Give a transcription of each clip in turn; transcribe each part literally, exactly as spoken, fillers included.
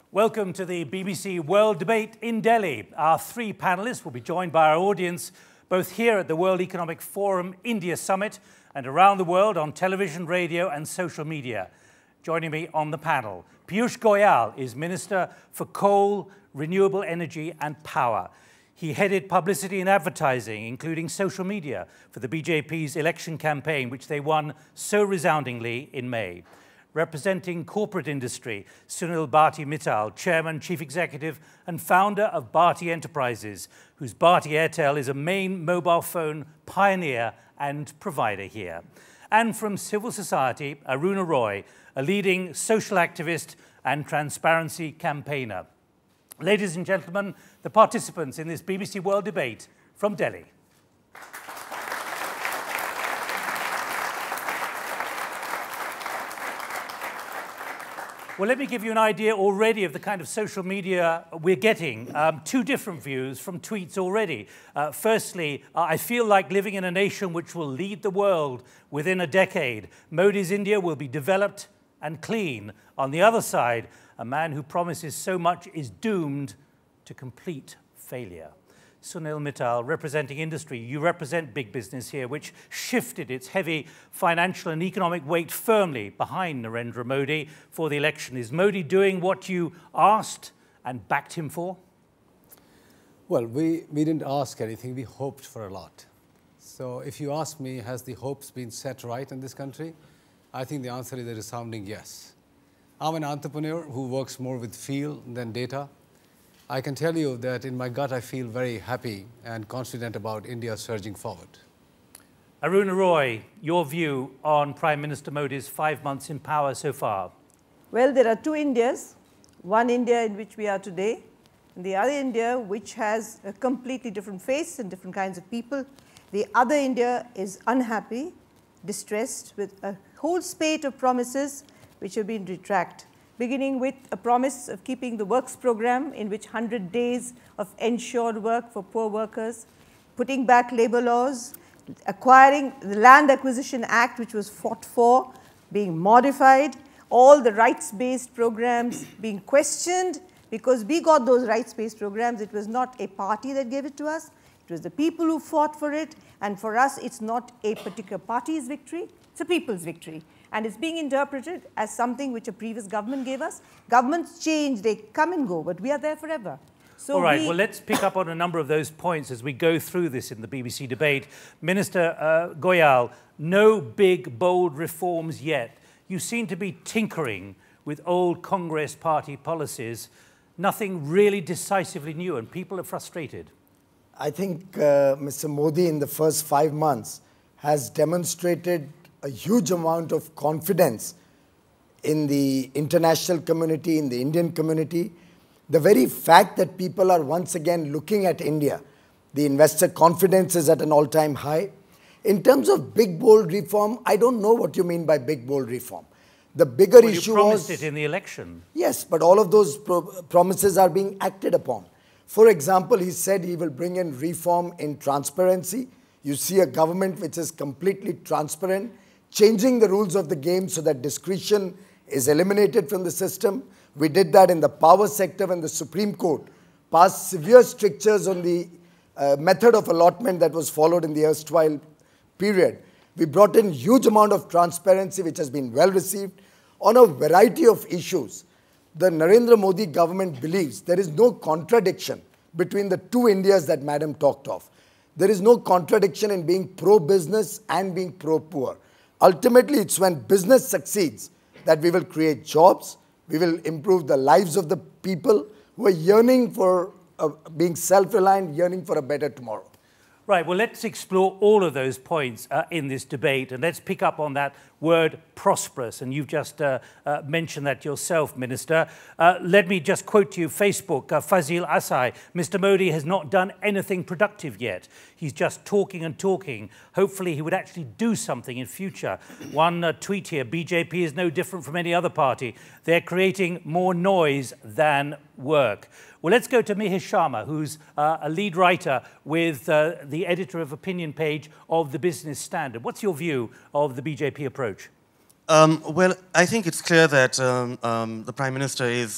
Welcome to the B B C World Debate in Delhi. Our three panellists will be joined by our audience both here at the World Economic Forum India Summit and around the world on television, radio and social media. Joining me on the panel, Piyush Goyal is Minister for Coal, Renewable Energy and Power. He headed publicity and advertising, including social media, for the B J P's election campaign, which they won so resoundingly in May. Representing corporate industry, Sunil Bharti Mittal, Chairman, Chief Executive and founder of Bharti Enterprises, whose Bharti Airtel is a main mobile phone pioneer and provider here. And from civil society, Aruna Roy, a leading social activist and transparency campaigner. Ladies and gentlemen, the participants in this B B C World Debate from Delhi. Well, let me give you an idea already of the kind of social media we're getting. Um, two different views from tweets already. Uh, firstly, uh, I feel like living in a nation which will lead the world within a decade. Modi's India will be developed and clean. On the other side, a man who promises so much is doomed to complete failure. Sunil Mittal, representing industry, you represent big business here, which shifted its heavy financial and economic weight firmly behind Narendra Modi for the election. Is Modi doing what you asked and backed him for? Well, we, we didn't ask anything, we hoped for a lot. So if you ask me, has the hopes been set right in this country? I think the answer is a resounding yes. I'm an entrepreneur who works more with feel than data. I can tell you that in my gut, I feel very happy and confident about India surging forward. Aruna Roy, your view on Prime Minister Modi's five months in power so far? Well, there are two Indias. One India in which we are today, and the other India which has a completely different face and different kinds of people. The other India is unhappy, distressed, with a whole spate of promises which have been retracted. Beginning with a promise of keeping the works program, in which one hundred days of ensured work for poor workers, putting back labor laws, acquiring the Land Acquisition Act, which was fought for, being modified, all the rights-based programs being questioned, because we got those rights-based programs. It was not a party that gave it to us. It was the people who fought for it. And for us, it's not a particular party's victory. It's a people's victory. And it's being interpreted as something which a previous government gave us. Governments change, they come and go, but we are there forever. So All right, we well, let's pick up on a number of those points as we go through this in the B B C debate. Minister uh, Goyal, no big, bold reforms yet. You seem to be tinkering with old Congress party policies. Nothing really decisively new, and people are frustrated. I think uh, Mister Modi in the first five months has demonstrated a huge amount of confidence in the international community, in the Indian community. The very fact that people are once again looking at India, the investor confidence is at an all-time high. In terms of big, bold reform, I don't know what you mean by big, bold reform. The bigger well, issue you promised was... it in the election. Yes, but all of those pro promises are being acted upon. For example, he said he will bring in reform in transparency. You see a government which is completely transparent, changing the rules of the game so that discretion is eliminated from the system. We did that in the power sector when the Supreme Court passed severe strictures on the uh, method of allotment that was followed in the erstwhile period. We brought in huge amount of transparency which has been well received on a variety of issues. The Narendra Modi government believes there is no contradiction between the two Indias that Madam talked of. There is no contradiction in being pro-business and being pro-poor. Ultimately, it's when business succeeds that we will create jobs, we will improve the lives of the people who are yearning for uh, being self-reliant, yearning for a better tomorrow. Right, well, let's explore all of those points uh, in this debate, and let's pick up on that word prosperous, and you've just uh, uh, mentioned that yourself, Minister. Uh, let me just quote to you Facebook, uh, Fazil Asai, Mister Modi has not done anything productive yet. He's just talking and talking. Hopefully he would actually do something in future. One uh, tweet here, B J P is no different from any other party. They're creating more noise than work. Well, let's go to Mihir Sharma, who's uh, a lead writer with uh, the editor of opinion page of the Business Standard. What's your view of the B J P approach? Um, well, I think it's clear that um, um, the Prime Minister is uh,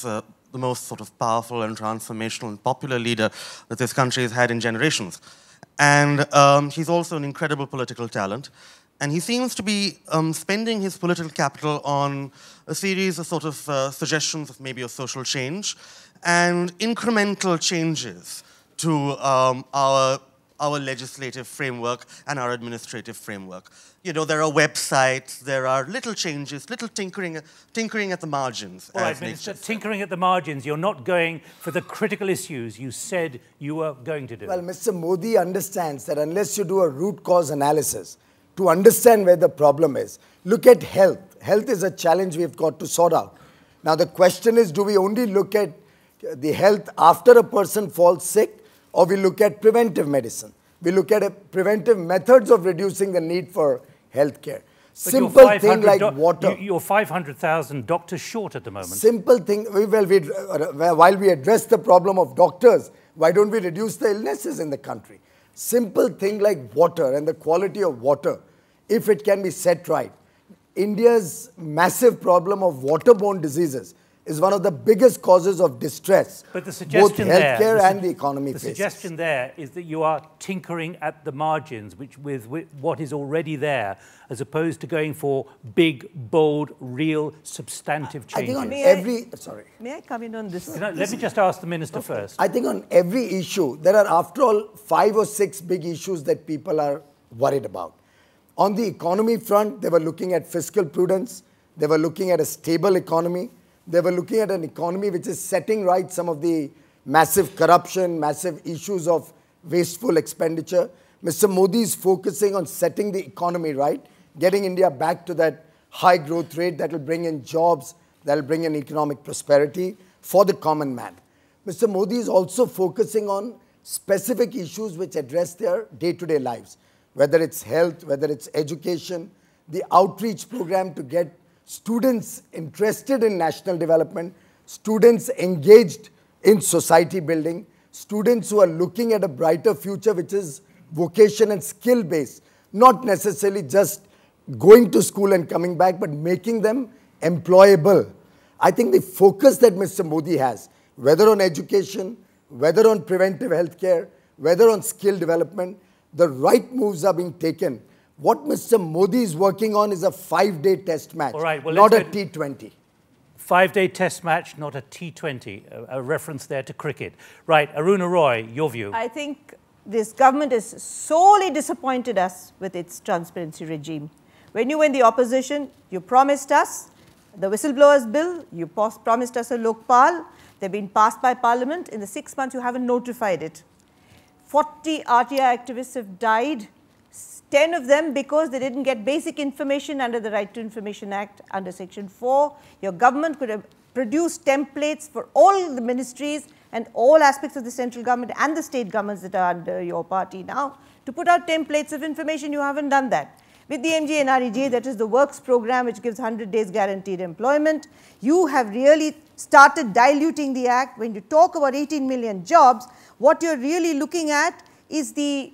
the most sort of powerful and transformational and popular leader that this country has had in generations. And um, he's also an incredible political talent. And he seems to be um, spending his political capital on a series of sort of uh, suggestions of maybe a social change and incremental changes to um, our, our legislative framework and our administrative framework. You know, there are websites, there are little changes, little tinkering, tinkering at the margins. All right, Minister, tinkering at the margins. You're not going for the critical issues you said you were going to do. Well, Mister Modi understands that unless you do a root cause analysis to understand where the problem is, look at health. Health is a challenge we've got to sort out. Now, the question is, do we only look at the health after a person falls sick, or we look at preventive medicine? We look at a preventive methods of reducing the need for healthcare. Simple thing like water. You're five hundred thousand doctors short at the moment. Simple thing. Well, we, uh, while we address the problem of doctors, why don't we reduce the illnesses in the country? Simple thing like water and the quality of water, if it can be set right. India's massive problem of waterborne diseases is one of the biggest causes of distress. But the suggestion both healthcare there, and the economy The faces. suggestion there is that you are tinkering at the margins which, with, with what is already there, as opposed to going for big, bold, real, substantive changes. I think on May every... I, sorry. May I come in on this? Can I, let me just ask the Minister okay. first. I think on every issue, there are, after all, five or six big issues that people are worried about. On the economy front, they were looking at fiscal prudence. They were looking at a stable economy. They were looking at an economy which is setting right some of the massive corruption, massive issues of wasteful expenditure. Mister Modi is focusing on setting the economy right, getting India back to that high growth rate that will bring in jobs, that will bring in economic prosperity for the common man. Mister Modi is also focusing on specific issues which address their day-to-day lives, whether it's health, whether it's education, the outreach program to get students interested in national development, students engaged in society building, students who are looking at a brighter future which is vocation and skill based, not necessarily just going to school and coming back, but making them employable. I think the focus that Mister Modi has, whether on education, whether on preventive healthcare, whether on skill development, the right moves are being taken. What Mister Modi is working on is a five-day test match, All right, well, not a T twenty. Five-day test match, not a T twenty, a, a reference there to cricket. Right, Aruna Roy, your view. I think this government has sorely disappointed us with its transparency regime. When you were in the opposition, you promised us the whistleblowers bill, you promised us a Lokpal, they've been passed by Parliament. In the six months, you haven't notified it. forty R T I activists have died. ten of them because they didn't get basic information under the Right to Information Act under Section four. Your government could have produced templates for all the ministries and all aspects of the central government and the state governments that are under your party now to put out templates of information. You haven't done that. With the M G N R E G, that is the works program which gives one hundred days guaranteed employment, you have really started diluting the act. When you talk about eighteen million jobs, what you're really looking at is the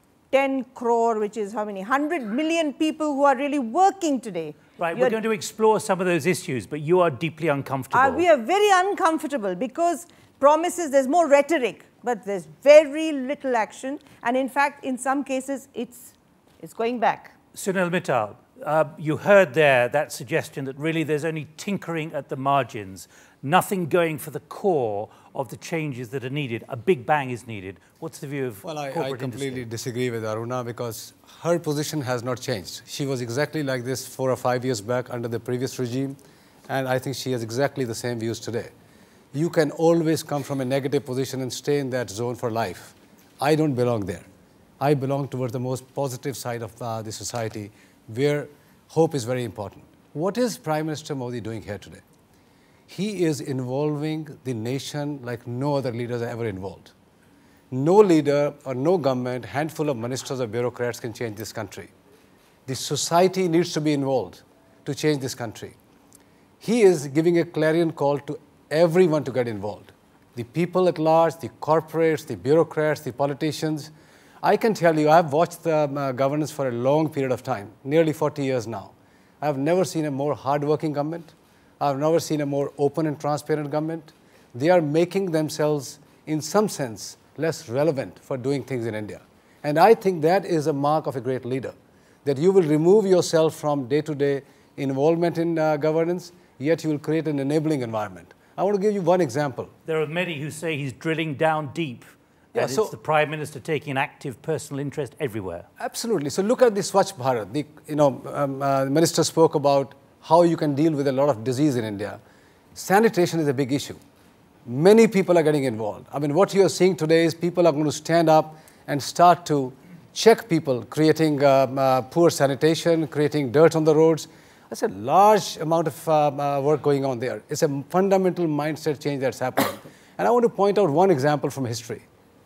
ten crore, which is how many? one hundred million people who are really working today. Right, You're, we're going to explore some of those issues, but you are deeply uncomfortable. Uh, we are very uncomfortable because promises, there's more rhetoric, but there's very little action. And in fact, in some cases, it's, it's going back. Sunil Mittal, uh, you heard there that suggestion that really there's only tinkering at the margins, nothing going for the core of the changes that are needed. A big bang is needed. What's the view of well, I, corporate I completely industry? disagree with Aruna because her position has not changed. She was exactly like this four or five years back under the previous regime, and I think she has exactly the same views today. You can always come from a negative position and stay in that zone for life. I don't belong there. I belong towards the most positive side of uh, the society where hope is very important. What is Prime Minister Modi doing here today? He is involving the nation like no other leaders are ever involved. No leader or no government, handful of ministers or bureaucrats can change this country. The society needs to be involved to change this country. He is giving a clarion call to everyone to get involved. The people at large, the corporates, the bureaucrats, the politicians. I can tell you, I've watched the uh, governance for a long period of time, nearly forty years now. I've never seen a more hardworking government. I've never seen a more open and transparent government. they are making themselves, in some sense, less relevant for doing things in India. And I think that is a mark of a great leader, that you will remove yourself from day-to-day involvement in uh, governance, yet you will create an enabling environment. I want to give you one example. There are many who say he's drilling down deep. Yeah, and so it's the Prime Minister taking an active personal interest everywhere. Absolutely. So look at the Swachh Bharat. The, you know, um, uh, the minister spoke about how you can deal with a lot of disease in India. Sanitation is a big issue. Many people are getting involved. I mean, what you are seeing today is people are going to stand up and start to check people, creating uh, uh, poor sanitation, creating dirt on the roads. That's a large amount of uh, uh, work going on there. It's a fundamental mindset change that's happening. And I want to point out one example from history.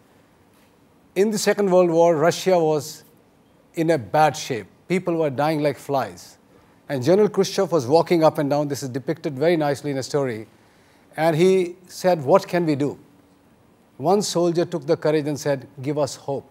In the Second World War, Russia was in a bad shape. People were dying like flies. And General Khrushchev was walking up and down. This is depicted very nicely in a story. And he said, what can we do? One soldier took the courage and said, give us hope.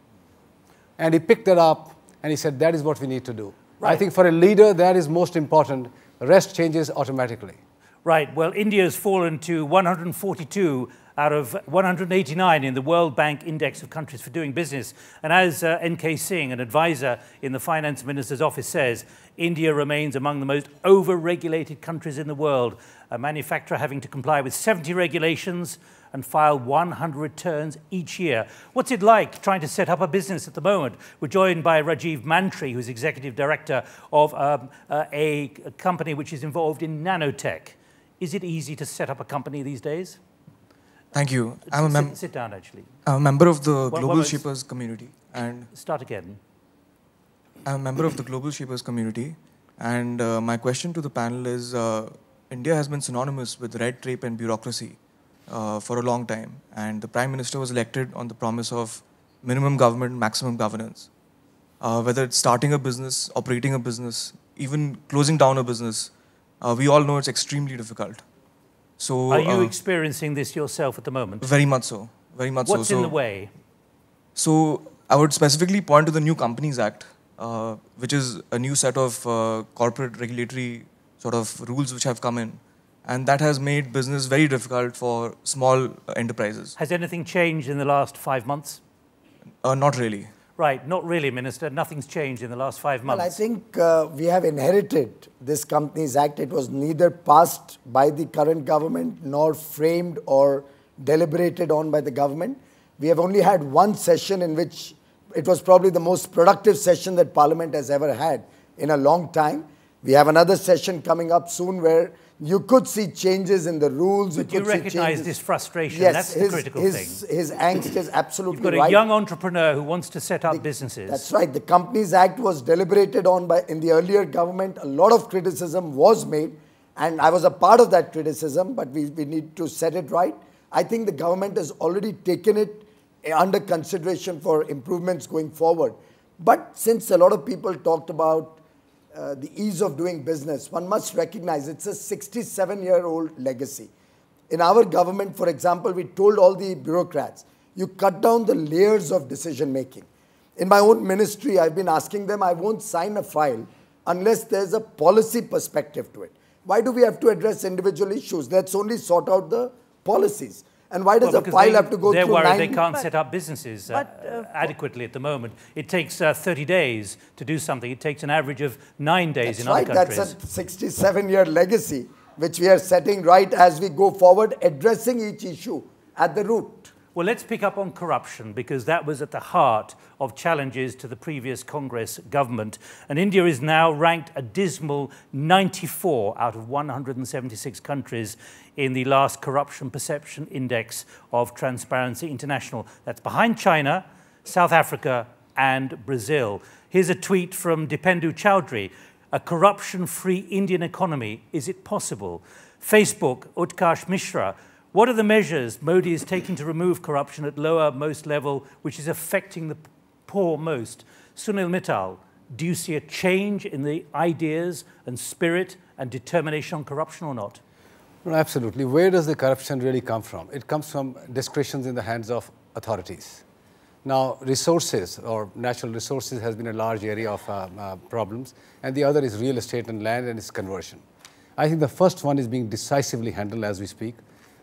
And he picked it up and he said, that is what we need to do. Right. I think for a leader, that is most important. The rest changes automatically. Right. Well, India has fallen to one hundred forty-two out of one hundred eighty-nine in the World Bank Index of Countries for Doing Business. And as uh, N K Singh, an advisor in the Finance Minister's office, says, India remains among the most over-regulated countries in the world, a manufacturer having to comply with seventy regulations and file one hundred returns each year. What's it like trying to set up a business at the moment? We're joined by Rajiv Mantri, who's executive director of um, uh, a, a company which is involved in nanotech. Is it easy to set up a company these days? Thank you. I'm a sit, sit down, actually. I'm a member of the what, Global what Shapers community. and Start again. I'm a member of the Global Shapers community. And uh, my question to the panel is, uh, India has been synonymous with red tape and bureaucracy uh, for a long time. And the Prime Minister was elected on the promise of minimum government, maximum governance. Uh, whether it's starting a business, operating a business, even closing down a business, uh, we all know it's extremely difficult. So, are you uh, experiencing this yourself at the moment? Very much so. Very much What's so. in so, the way? So I would specifically point to the New Companies Act, uh, which is a new set of uh, corporate regulatory sort of rules which have come in. And that has made business very difficult for small enterprises. Has anything changed in the last five months? Uh, not really. Right, not really, Minister. Nothing's changed in the last five months. Well, I think uh, we have inherited this Companies Act. It was neither passed by the current government nor framed or deliberated on by the government. We have only had one session in which it was probably the most productive session that Parliament has ever had in a long time. We have another session coming up soon where you could see changes in the rules. But you, you could recognise see this frustration. Yes, That's his, the critical his, thing. His angst is absolutely right. You've got a right. young entrepreneur who wants to set up the, businesses. That's right. The Companies Act was deliberated on by in the earlier government. A lot of criticism was made, and I was a part of that criticism, but we, we need to set it right. I think the government has already taken it under consideration for improvements going forward. But since a lot of people talked about Uh, the ease of doing business, one must recognize it's a sixty-seven-year-old legacy. In our government, for example, we told all the bureaucrats, you cut down the layers of decision-making. In my own ministry, I've been asking them, I won't sign a file unless there's a policy perspective to it. Why do we have to address individual issues? Let's only sort out the policies. And why does well, a file they, have to go they're through worried nine... they can't but, set up businesses uh, but, uh, adequately at the moment. It takes uh, thirty days to do something. It takes an average of nine days That's in right. other countries. That's a sixty-seven-year legacy, which we are setting right as we go forward, addressing each issue at the root. Well, let's pick up on corruption, because that was at the heart of challenges to the previous Congress government. And India is now ranked a dismal ninety-four out of one hundred seventy-six countries in the last Corruption Perception Index of Transparency International. That's behind China, South Africa, and Brazil. Here's a tweet from Dipendu Chowdhury. A corruption-free Indian economy, is it possible? Facebook, Utkarsh Mishra. What are the measures Modi is taking to remove corruption at lowermost level, which is affecting the poor most? Sunil Mittal, do you see a change in the ideas and spirit and determination on corruption or not? Well, absolutely. Where does the corruption really come from? It comes from discretions in the hands of authorities. Now, resources or natural resources has been a large area of uh, uh, problems, and the other is real estate and land and its conversion. I think the first one is being decisively handled as we speak.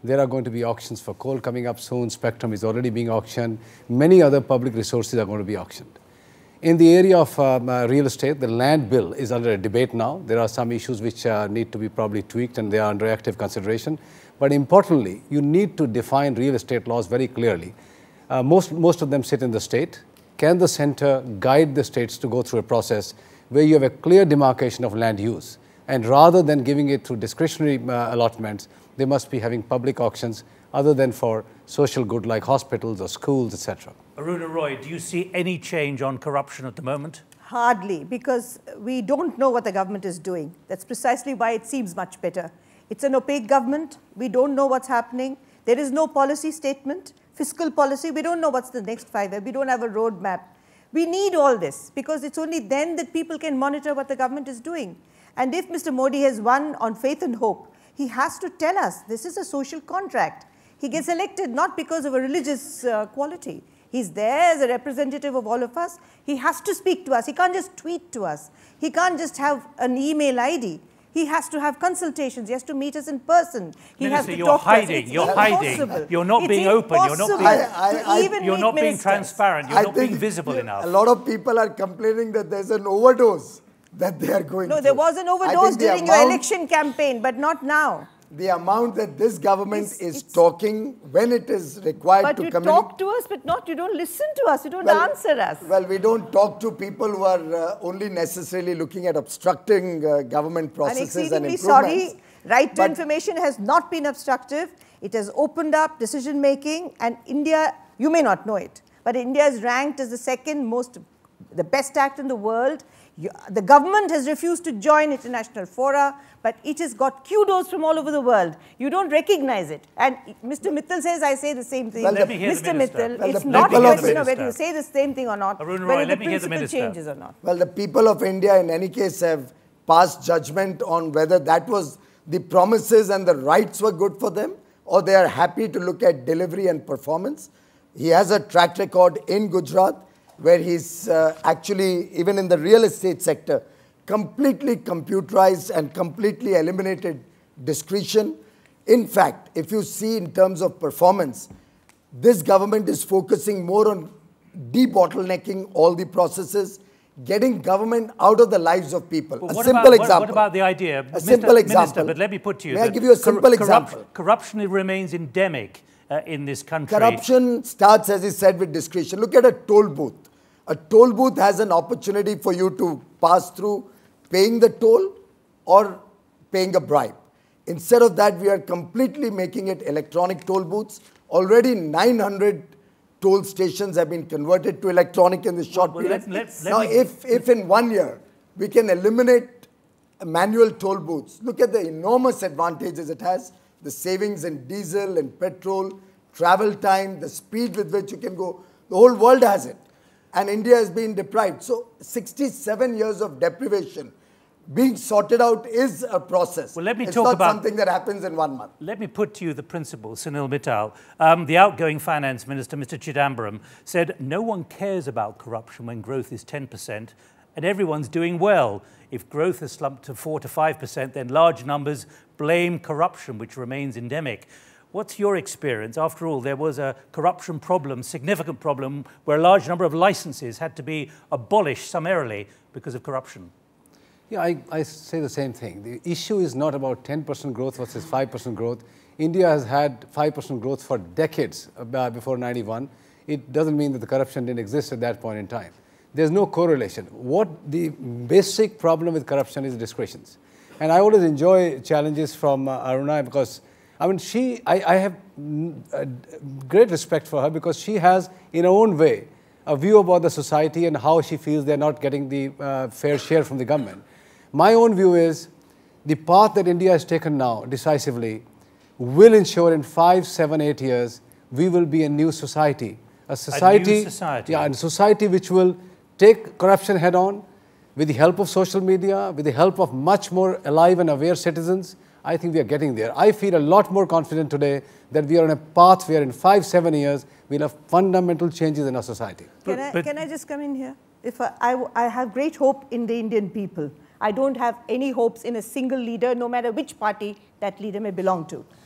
There are going to be auctions for coal coming up soon. Spectrum is already being auctioned. Many other public resources are going to be auctioned. In the area of um, uh, real estate, the land bill is under a debate now. There are some issues which uh, need to be probably tweaked, and they are under active consideration. But importantly, you need to define real estate laws very clearly. Uh, most, most of them sit in the state. Can the center guide the states to go through a process where you have a clear demarcation of land use? And rather than giving it through discretionary uh, allotments, they must be having public auctions other than for social good like hospitals or schools, et cetera. Aruna Roy, do you see any change on corruption at the moment? Hardly, because we don't know what the government is doing. That's precisely why it seems much better. It's an opaque government. We don't know what's happening. There is no policy statement, fiscal policy. We don't know what's the next five years. We don't have a roadmap. We need all this because it's only then that people can monitor what the government is doing. And if Mister Modi has won on faith and hope, he has to tell us this is a social contract. He gets elected not because of a religious uh, quality. He's there as a representative of all of us. He has to speak to us. He can't just tweet to us. He can't just have an email I D. He has to have consultations. He has to meet us in person. He Minister, has to you're talk hiding. to us. You're impossible. hiding. You're not It's being open. You're not being, impossible I- to I- even you're meet not being ministers. transparent. You're I not being think visible a enough. lot of people are complaining that there's an overdose that they are going No, through. there was an I overdose think the during your amount- election campaign, but not now. The amount that this government It's- is it's- talking when it is required But to you communicate. talk to us, but not, you don't listen to us. You don't Well- answer us. Well, we don't talk to people who are uh, only necessarily looking at obstructing uh, government I'm processes and exceedingly improvements. sorry. Right to But- information has not been obstructive. It has opened up decision making, and India, you may not know it, but India is ranked as the second most, the best act in the world. You, the government has refused to join international fora, but it has got kudos from all over the world. You don't recognize it. And Mister Mittal says, I say the same thing. Well, Let me hear the Mister minister. Mittal, Well, it's the not a people of- question of whether you Minister. say the same thing or not, Aruna Roy, whether the let me hear the principle minister. changes or not. Well, the people of India in any case have passed judgment on whether that was the promises and the rights were good for them, or they are happy to look at delivery and performance. He has a track record in Gujarat where he's uh, actually, even in the real estate sector, completely computerized and completely eliminated discretion. In fact, if you see in terms of performance, this government is focusing more on debottlenecking all the processes, getting government out of the lives of people. But a what simple about, what- example. What about the idea? A Mister simple example. Minister, but let me put to you. May I that give you a simple corrup- example? Corruption remains endemic uh, in this country. Corruption starts, as he said, with discretion. Look at a toll booth. A toll booth has an opportunity for you to pass through paying the toll or paying a bribe. Instead of that, we are completely making it electronic toll booths. Already nine hundred toll stations have been converted to electronic in this short Well, period. let- let- let now, me- if, if in one year we can eliminate manual toll booths, look at the enormous advantages it has, the savings in diesel and petrol, travel time, the speed with which you can go. The whole world has it. And India has been deprived. So sixty-seven years of deprivation being sorted out is a process. Well, let me it's talk not about- something that happens in one month. Let me put to you the principle, Sunil Mittal. Um, the outgoing finance minister, Mister Chidambaram, said no one cares about corruption when growth is ten percent and everyone's doing well. If growth has slumped to four to five percent, then large numbers blame corruption, which remains endemic. What's your experience? After all, there was a corruption problem, significant problem, where a large number of licenses had to be abolished summarily because of corruption. Yeah, I, I say the same thing. The issue is not about ten percent growth versus five percent growth. India has had five percent growth for decades uh, before ninety-one. It doesn't mean that the corruption didn't exist at that point in time. There's no correlation. What the basic problem with corruption is discretions. And I always enjoy challenges from uh, Aruna because, I mean, she, I, I have uh, great respect for her because she has, in her own way, a view about the society and how she feels they're not getting the uh, fair share from the government. My own view is the path that India has taken now decisively will ensure in five, seven, eight years, we will be a new society. A society, a new society. Yeah, a society which will take corruption head on with the help of social media, with the help of much more alive and aware citizens. I think we are getting there. I feel a lot more confident today that we are on a path where in five, seven years, we'll have fundamental changes in our society. Can I, but- can I just come in here? If I, I, I have great hope in the Indian people. I don't have any hopes in a single leader, no matter which party that leader may belong to.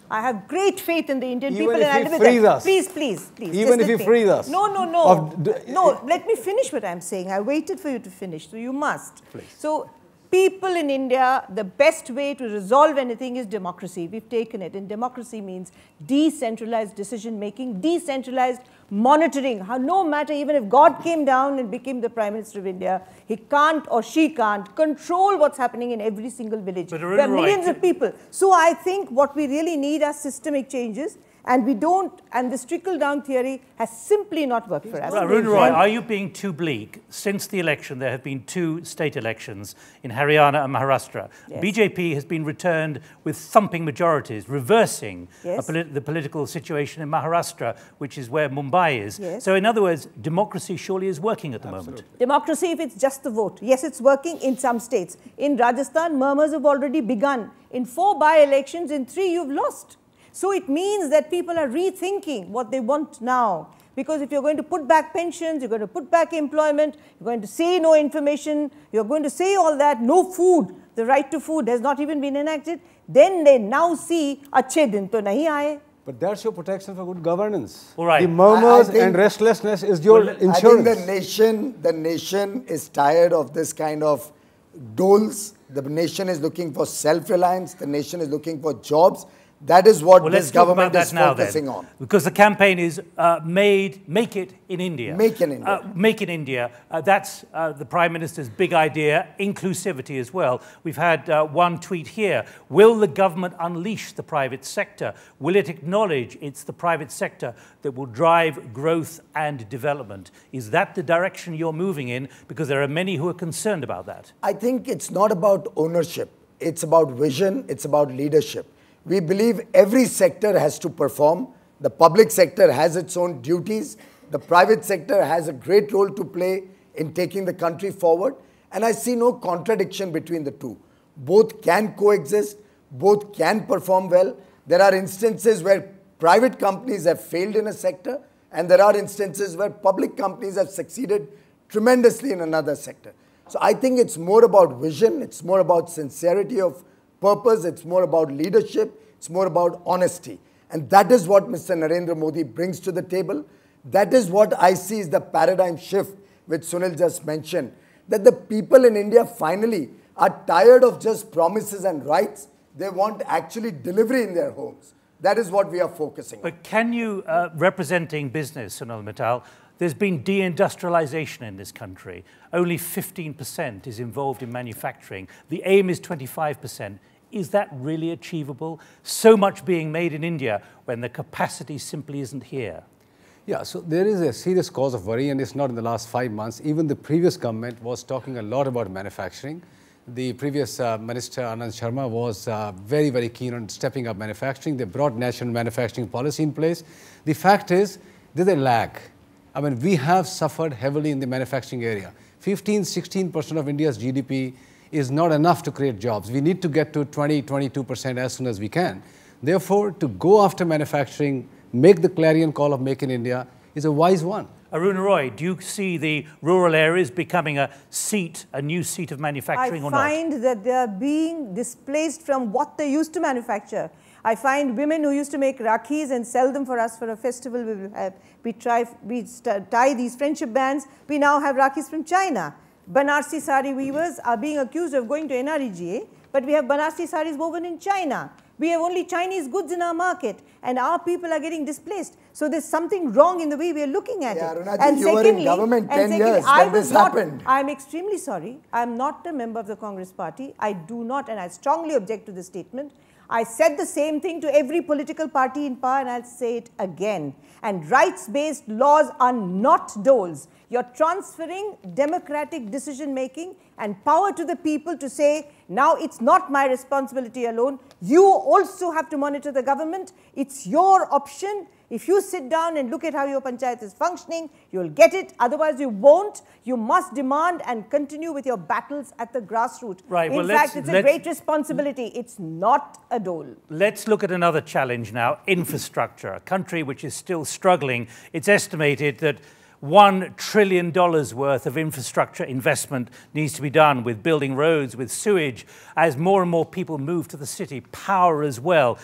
I have great faith in the Indian Even people if and I he live with frees them. us. Please, please, please. Even just if he let me- frees us. No, no, no. Of- no, let me finish what I'm saying. I waited for you to finish, so you must. Please. So people in India, the best way to resolve anything is democracy. We've taken it. And democracy means decentralized decision-making, decentralized monitoring. How, no matter, even if God came down and became the Prime Minister of India, he can't or she can't control what's happening in every single village. But There are Aruna, millions right. of people. So I think what we really need are systemic changes. And we don't, and this trickle-down theory has simply not worked for us. Aruna Roy, are you being too bleak? Since the election, there have been two state elections in Haryana and Maharashtra. Yes. B J P has been returned with thumping majorities, reversing Yes. a polit the political situation in Maharashtra, which is where Mumbai is. Yes. So in other words, democracy surely is working at the moment. Democracy, if it's just the vote. Yes, it's working in some states. In Rajasthan, murmurs have already begun. In four by-elections, in three, you've lost. So it means that people are rethinking what they want now. Because if you're going to put back pensions, you're going to put back employment, you're going to say no information, you're going to say all that, no food, the right to food has not even been enacted, then they now see, achhe din to nahi aaye. But that's your protection for good governance. All right. The murmurs I- I think- and restlessness is your Well, I insurance. I think the nation, the nation is tired of this kind of doles. The nation is looking for self-reliance. The nation is looking for jobs. That is what Well, this let's talk about government that is now focusing then, on. because the campaign is uh, made, make it in India. Make in India. Uh, make in India. Uh, that's uh, the Prime Minister's big idea, inclusivity as well. We've had uh, one tweet here. Will the government unleash the private sector? Will it acknowledge it's the private sector that will drive growth and development? Is that the direction you're moving in? Because there are many who are concerned about that. I think it's not about ownership. It's about vision. It's about leadership. We believe every sector has to perform. The public sector has its own duties. The private sector has a great role to play in taking the country forward. And I see no contradiction between the two. Both can coexist. Both can perform well. There are instances where private companies have failed in a sector, and there are instances where public companies have succeeded tremendously in another sector. So I think it's more about vision. It's more about sincerity of purpose, it's more about leadership, it's more about honesty. And that is what Mister Narendra Modi brings to the table. That is what I see is the paradigm shift which Sunil just mentioned. That the people in India finally are tired of just promises and rights. They want actually delivery in their homes. That is what we are focusing on. But can you, uh, representing business, Sunil Mittal, there's been deindustrialization in this country. Only fifteen percent is involved in manufacturing. The aim is twenty-five percent. Is that really achievable? So much being made in India when the capacity simply isn't here. Yeah, so there is a serious cause of worry, and it's not in the last five months. Even the previous government was talking a lot about manufacturing. The previous uh, Minister Anand Sharma was uh, very, very keen on stepping up manufacturing. They brought national manufacturing policy in place. The fact is, there's a lag. I mean, we have suffered heavily in the manufacturing area. fifteen, sixteen percent of India's G D P is not enough to create jobs. We need to get to twenty, twenty-two percent as soon as we can. Therefore, to go after manufacturing, make the clarion call of Make in India is a wise one. Aruna Roy, do you see the rural areas becoming a seat, a new seat of manufacturing I or not? find that they are being displaced from what they used to manufacture. I find women who used to make rakhis and sell them for us for a festival, we, will have, we, try, we tie these friendship bands, we now have rakhis from China. Banarsi sari weavers are being accused of going to N R E G A, but we have Banarsi saris woven in China. We have only Chinese goods in our market, and our people are getting displaced. So there's something wrong in the way we are looking at Yeah, it. Aruna ji, and you were in government ten years I when was this not, happened. I'm extremely sorry. I'm not a member of the Congress party. I do not, and I strongly object to this statement. I said the same thing to every political party in power, and I'll say it again. And rights-based laws are not doles. You're transferring democratic decision-making and power to the people to say, now it's not my responsibility alone. You also have to monitor the government. It's your option. If you sit down and look at how your panchayat is functioning, you'll get it. Otherwise, you won't. You must demand and continue with your battles at the grassroots. Right, In well, fact, let's- it's a let's- great responsibility. It's not a dole. Let's look at another challenge now, infrastructure. A country which is still struggling. It's estimated that one trillion dollars worth of infrastructure investment needs to be done with building roads, with sewage, as more and more people move to the city, power as well.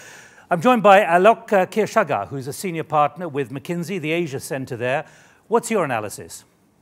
I'm joined by Alok uh, Kirshaga, who's a senior partner with McKinsey, the Asia Center there. What's your analysis?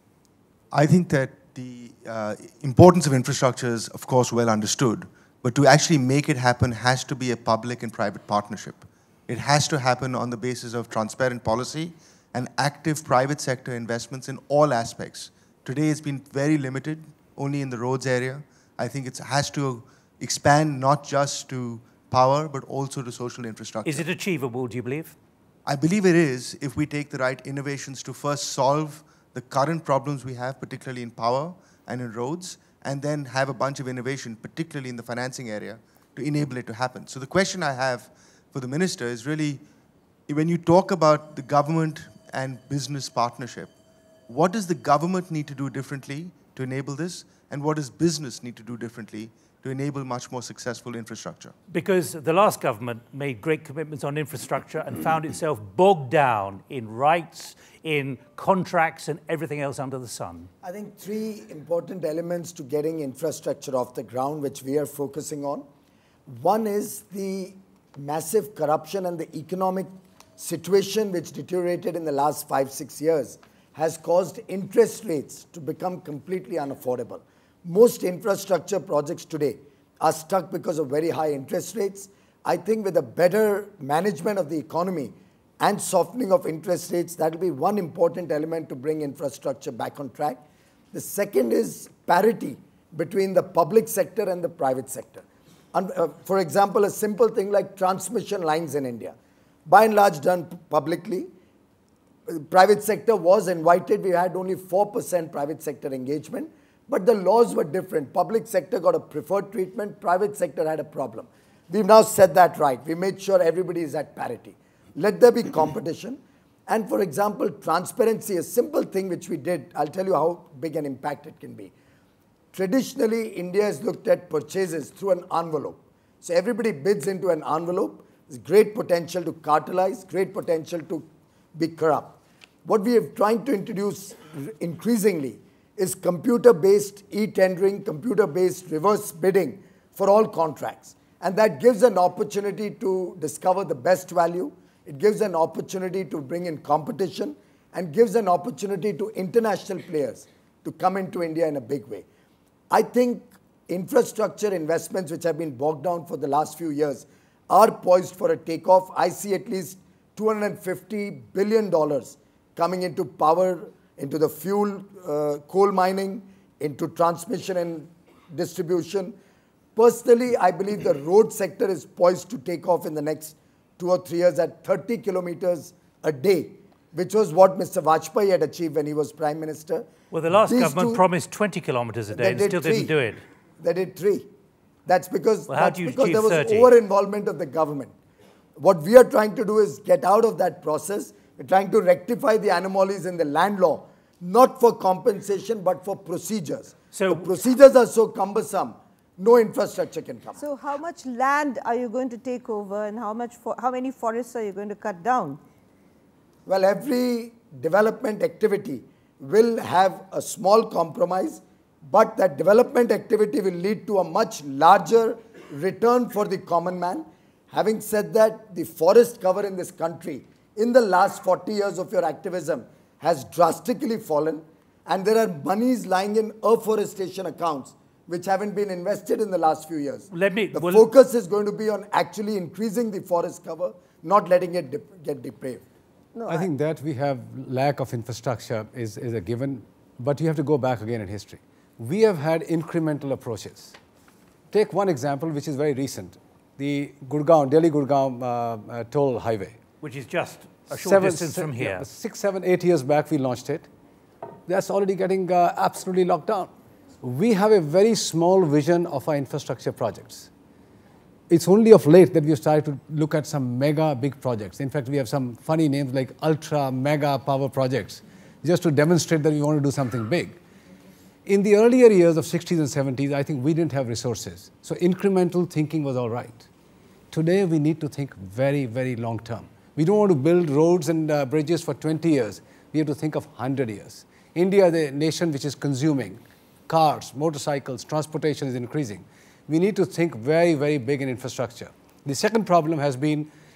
I think that the uh, importance of infrastructure is, of course, well understood. But to actually make it happen has to be a public and private partnership. It has to happen on the basis of transparent policy and active private sector investments in all aspects. Today it's been very limited, only in the roads area. I think it has to expand not just to power, but also to social infrastructure. Is it achievable, do you believe? I believe it is if we take the right innovations to first solve the current problems we have, particularly in power and in roads, and then have a bunch of innovation, particularly in the financing area, to enable it to happen. So the question I have for the minister is really, when you talk about the government and business partnership, what does the government need to do differently to enable this, and what does business need to do differently to enable much more successful infrastructure? Because the last government made great commitments on infrastructure and found itself bogged down in rights, in contracts and everything else under the sun. I think three important elements to getting infrastructure off the ground, which we are focusing on. One is the massive corruption and the economic situation which deteriorated in the last five, six years has caused interest rates to become completely unaffordable. Most infrastructure projects today are stuck because of very high interest rates. I think with a better management of the economy and softening of interest rates, that will be one important element to bring infrastructure back on track. The second is parity between the public sector and the private sector. And, uh, for example, a simple thing like transmission lines in India, by and large done publicly. Private sector was invited. We had only four percent private sector engagement. But the laws were different. Public sector got a preferred treatment. Private sector had a problem. We've now set that right. We made sure everybody is at parity. Let there be competition. And for example, transparency, a simple thing which we did. I'll tell you how big an impact it can be. Traditionally, India has looked at purchases through an envelope. So everybody bids into an envelope. There's great potential to cartelize, great potential to be corrupt. What we are trying to introduce increasingly is computer-based e-tendering, computer-based reverse bidding for all contracts. And that gives an opportunity to discover the best value. It gives an opportunity to bring in competition and gives an opportunity to international players to come into India in a big way. I think infrastructure investments which have been bogged down for the last few years are poised for a takeoff. I see at least two hundred fifty billion dollars coming into power, into the fuel, uh, coal mining, into transmission and distribution. Personally, I believe the road sector is poised to take off in the next two or three years at thirty kilometers a day, which was what Mister Vajpayee had achieved when he was Prime Minister. Well, the last These government two, promised twenty kilometers a day and did still three. didn't do it. They did three. That's because, Well, how that's do you because achieve there was thirty? over-involvement of the government. What we are trying to do is get out of that process. We're trying to rectify the anomalies in the land law, not for compensation, but for procedures. So the procedures are so cumbersome, no infrastructure can come. So how much land are you going to take over, and how much for, how many forests are you going to cut down? Well, every development activity will have a small compromise, but that development activity will lead to a much larger return for the common man. Having said that, the forest cover in this country in the last forty years of your activism has drastically fallen, and there are monies lying in afforestation accounts which haven't been invested in the last few years. Let me, the well, focus is going to be on actually increasing the forest cover, not letting it dep get depraved. No, I, I think that we have lack of infrastructure is, is a given, but you have to go back again in history. We have had incremental approaches. Take one example which is very recent, the Gurgaon, Delhi-Gurgaon uh, uh, toll highway. Which is just a short Seven, distance se from here. Yeah, six, seven, eight years back we launched it. That's already getting uh, absolutely locked down. We have a very small vision of our infrastructure projects. It's only of late that we have started to look at some mega big projects. In fact, we have some funny names like ultra mega power projects, just to demonstrate that we want to do something big. In the earlier years of sixties and seventies, I think we didn't have resources. So incremental thinking was all right. Today, we need to think very, very long term. We don't want to build roads and uh, bridges for twenty years. We have to think of one hundred years. India, the nation which is consuming cars, motorcycles, transportation is increasing. We need to think very, very big in infrastructure. The second problem has been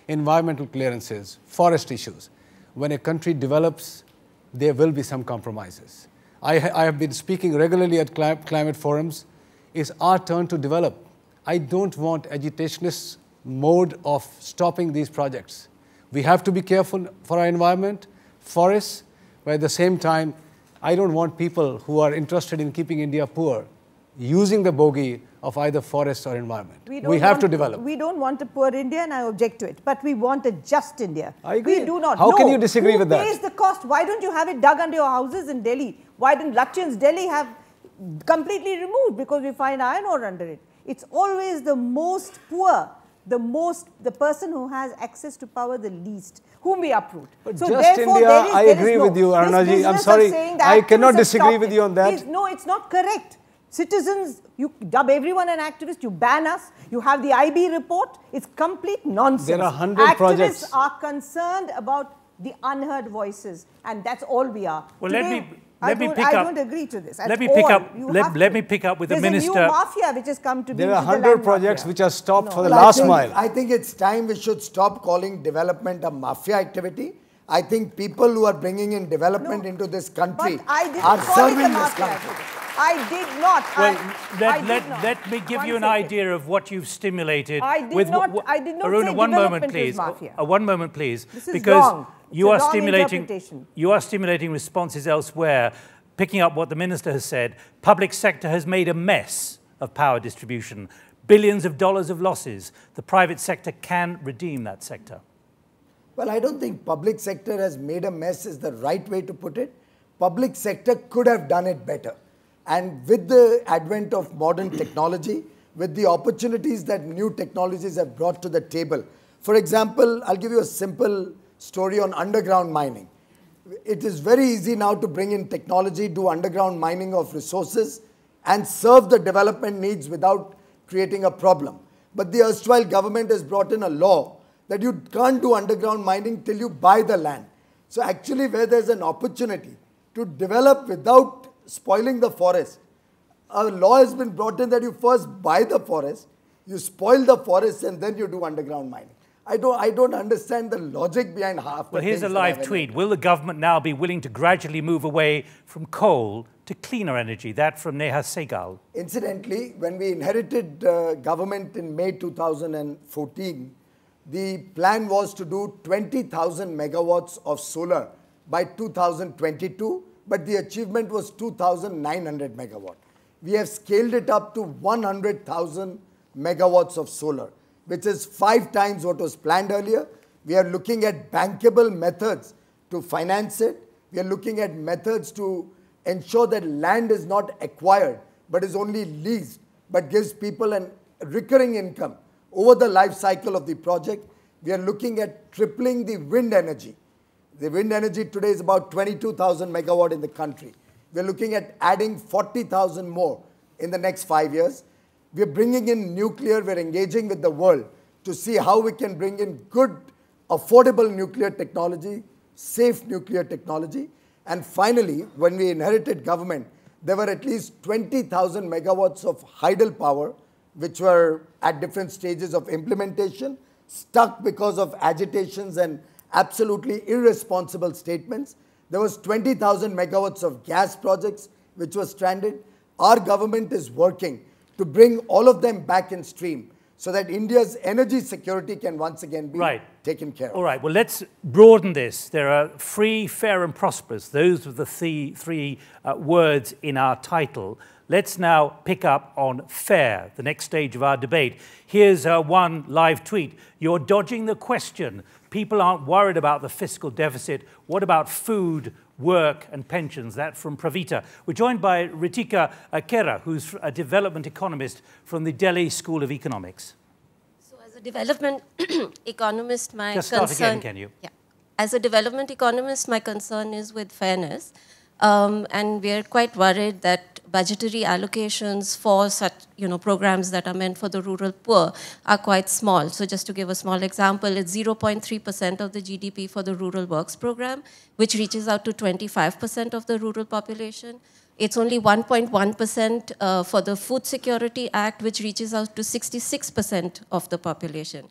environmental clearances, forest issues. When a country develops, there will be some compromises. I, ha I have been speaking regularly at cli climate forums. It's our turn to develop. I don't want agitationist mode of stopping these projects. We have to be careful for our environment, forests, but at the same time, I don't want people who are interested in keeping India poor using the bogey of either forest or environment. We, we have want, to develop. We don't want a poor India, and I object to it. But we want a just India. I agree. We do not. How no. can you disagree Who with that? Who pays the cost? Why don't you have it dug under your houses in Delhi? Why didn't Lutyens Delhi have completely removed because we find iron ore under it? It's always the most poor, the most, the person who has access to power the least, whom we uproot. But so just therefore, India, there is, I there agree is no, with you, Arunaji. I'm sorry, I cannot disagree with you on that. Is, no, it's not correct. Citizens, you dub everyone an activist, you ban us, you have the I B report, it's complete nonsense. There are hundred Activists projects. Activists are concerned about the unheard voices, and that's all we are. Well, Today, let me, let I me don't, pick I up. don't agree to this. Let me all. pick up. You Let, have let to. me pick up with There's the minister. There's a new mafia which has come to be. There are the hundred projects mafia. which are stopped no. for the Well, last I think, mile. I think it's time we should stop calling development a mafia activity. I think people who are bringing in development No, into this country but I didn't are call serving it a this mafia country. activity. I did not. Well, I, let, I did let, not. let me give One you an second. idea of what you've stimulated. I did with not- what- I did not Aruna, say one moment, development please. is mafia. Uh, one moment, please. This is because wrong. It's you a are wrong stimulating. interpretation. You are stimulating responses elsewhere. Picking up what the minister has said, public sector has made a mess of power distribution, billions of dollars of losses. The private sector can redeem that sector. Well, I don't think public sector has made a mess is the right way to put it. Public sector could have done it better. And with the advent of modern technology, with the opportunities that new technologies have brought to the table. For example, I'll give you a simple story on underground mining. It is very easy now to bring in technology, do underground mining of resources, and serve the development needs without creating a problem. But the erstwhile government has brought in a law that you can't do underground mining till you buy the land. So actually where there's an opportunity to develop without spoiling the forest, a law has been brought in that you first buy the forest, you spoil the forest, and then you do underground mining. I don't, I don't understand the logic behind half the Well, here's a things that live I've tweet. Will the government now be willing to gradually move away from coal to cleaner energy? That from Neha Segal. Incidentally, when we inherited uh, government in May two thousand fourteen, the plan was to do twenty thousand megawatts of solar by two thousand twenty-two, but the achievement was two thousand nine hundred megawatts. We have scaled it up to one hundred thousand megawatts of solar, which is five times what was planned earlier. We are looking at bankable methods to finance it. We are looking at methods to ensure that land is not acquired, but is only leased, but gives people a recurring income over the life cycle of the project. We are looking at tripling the wind energy. The wind energy today is about twenty-two thousand megawatt in the country. We're looking at adding forty thousand more in the next five years. We're bringing in nuclear. We're engaging with the world to see how we can bring in good, affordable nuclear technology, safe nuclear technology. And finally, when we inherited government, there were at least twenty thousand megawatts of hydel power, which were at different stages of implementation, stuck because of agitations and absolutely irresponsible statements. There was twenty thousand megawatts of gas projects which were stranded. Our government is working to bring all of them back in stream so that India's energy security can once again be right. taken care of. All right, well, let's broaden this. There are free, fair and prosperous. Those are the three, three uh, words in our title. Let's now pick up on fair, the next stage of our debate. Here's uh, one live tweet. You're dodging the question. People aren't worried about the fiscal deficit. What about food, work and pensions? That from Pravita. We're joined by Ritika uh, Kera, who's a development economist from the Delhi School of Economics. So as a development economist, my Just concern... start again, can you? Yeah. As a development economist, my concern is with fairness. Um, and we are quite worried that budgetary allocations for such, you know, programs that are meant for the rural poor are quite small. So just to give a small example, it's zero point three percent of the G D P for the Rural Works Program, which reaches out to twenty-five percent of the rural population. It's only one point one percent uh, for the Food Security Act, which reaches out to sixty-six percent of the population.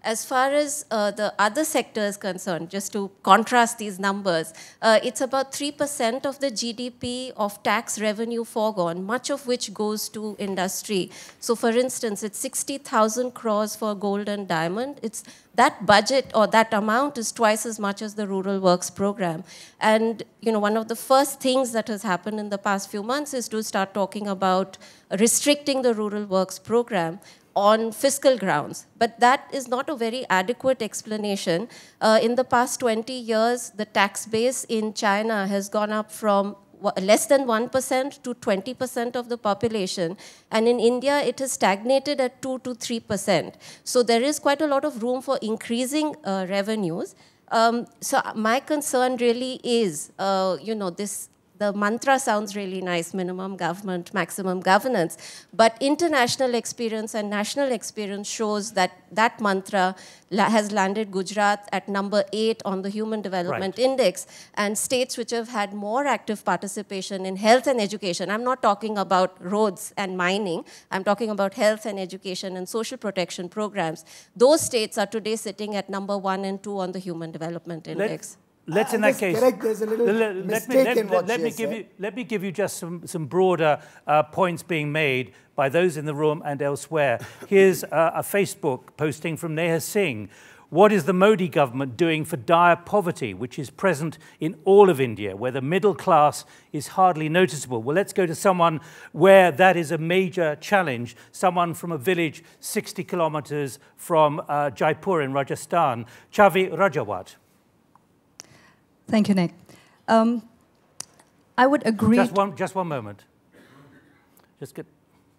As far as uh, the other sector is concerned, just to contrast these numbers, uh, it's about three percent of the G D P of tax revenue foregone, much of which goes to industry. So for instance, it's sixty thousand crores for gold and diamond. It's that budget or that amount is twice as much as the Rural Works program. And you know, one of the first things that has happened in the past few months is to start talking about restricting the Rural Works program on fiscal grounds. But that is not a very adequate explanation. Uh, in the past twenty years, the tax base in China has gone up from less than one percent to twenty percent of the population. And in India, it has stagnated at two to three percent. So there is quite a lot of room for increasing uh, revenues. Um, so my concern really is, uh, you know, this the mantra sounds really nice, minimum government, maximum governance, but international experience and national experience shows that that mantra la has landed Gujarat at number eight on the Human Development right. Index, and states which have had more active participation in health and education. I'm not talking about roads and mining, I'm talking about health and education and social protection programs. Those states are today sitting at number one and two on the Human Development Index. Let Let's, in uh, that case, correct, there's a little let, mistake let me, let, in what let, she me has give said. you, let me give you just some, some broader uh, points being made by those in the room and elsewhere. Here's uh, a Facebook posting from Neha Singh. What is the Modi government doing for dire poverty, which is present in all of India, where the middle class is hardly noticeable? Well, let's go to someone where that is a major challenge, someone from a village sixty kilometers from uh, Jaipur in Rajasthan, Chavi Rajawat. Thank you, Nick. Um, I would agree. Just one, just one moment. Just get.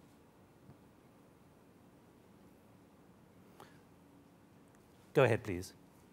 Go ahead, please.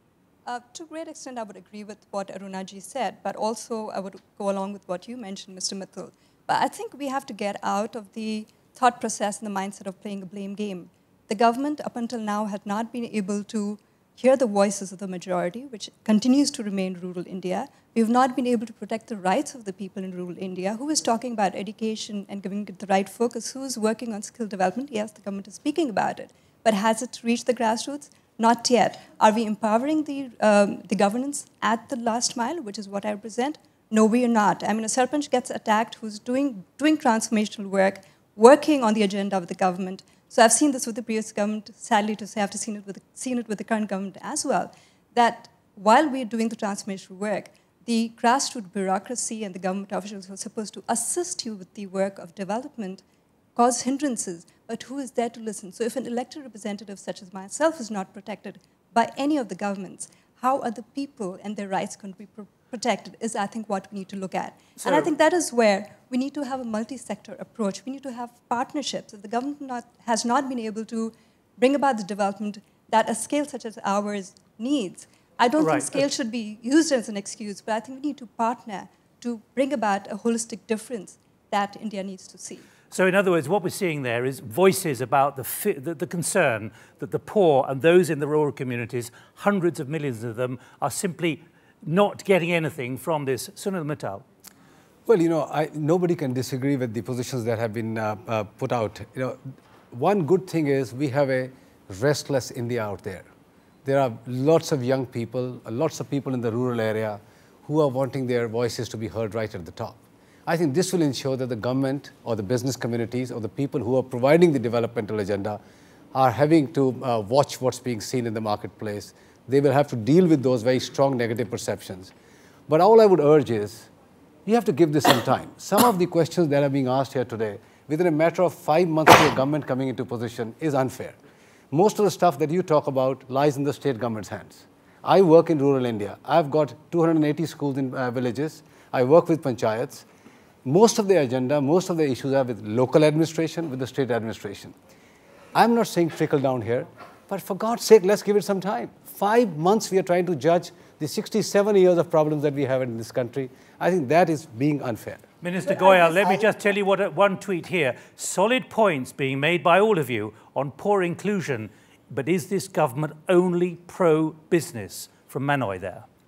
Uh, to a great extent, I would agree with what Aruna ji said, but also I would go along with what you mentioned, Mister Mittal. But I think we have to get out of the thought process and the mindset of playing a blame game. The government, up until now, had not been able to hear the voices of the majority, which continues to remain rural India. We have not been able to protect the rights of the people in rural India. Who is talking about education and giving it the right focus? Who is working on skill development? Yes, the government is speaking about it. But has it reached the grassroots? Not yet. Are we empowering the, um, the governance at the last mile, which is what I represent? No, we are not. I mean, a Sarpanch gets attacked who's doing, doing transformational work, working on the agenda of the government. So I've seen this with the previous government. Sadly to say, I've seen it with the, seen it with the current government as well, that while we're doing the transformational work, the grassroots bureaucracy and the government officials who are supposed to assist you with the work of development cause hindrances, but who is there to listen? So if an elected representative such as myself is not protected by any of the governments, how are the people and their rights going to be pr protected is, I think, what we need to look at. So, and I think that is where we need to have a multi-sector approach. We need to have partnerships. If the government not, has not been able to bring about the development that a scale such as ours needs, I don't right. think scale should be used as an excuse, but I think we need to partner to bring about a holistic difference that India needs to see. So in other words, what we're seeing there is voices about the, fi the, the concern that the poor and those in the rural communities, hundreds of millions of them, are simply not getting anything from this. Sunil Mittal. Well, you know, I, nobody can disagree with the positions that have been uh, uh, put out. You know, one good thing is we have a restless India out there. There are lots of young people, lots of people in the rural area who are wanting their voices to be heard right at the top. I think this will ensure that the government or the business communities or the people who are providing the developmental agenda are having to uh, watch what's being seen in the marketplace. They will have to deal with those very strong negative perceptions. But all I would urge is, you have to give this some time. Some of the questions that are being asked here today, within a matter of five months of the government coming into position, is unfair. Most of the stuff that you talk about lies in the state government's hands. I work in rural India. I've got two hundred eighty schools in uh, villages. I work with panchayats. Most of the agenda, most of the issues are with local administration, with the state administration. I'm not saying trickle down here, but for God's sake, let's give it some time. Five months we are trying to judge the sixty-seven years of problems that we have in this country. I think that is being unfair. Minister Goyal, let me just tell you what one tweet here. Solid points being made by all of you on poor inclusion, but is this government only pro-business? From Manoy there.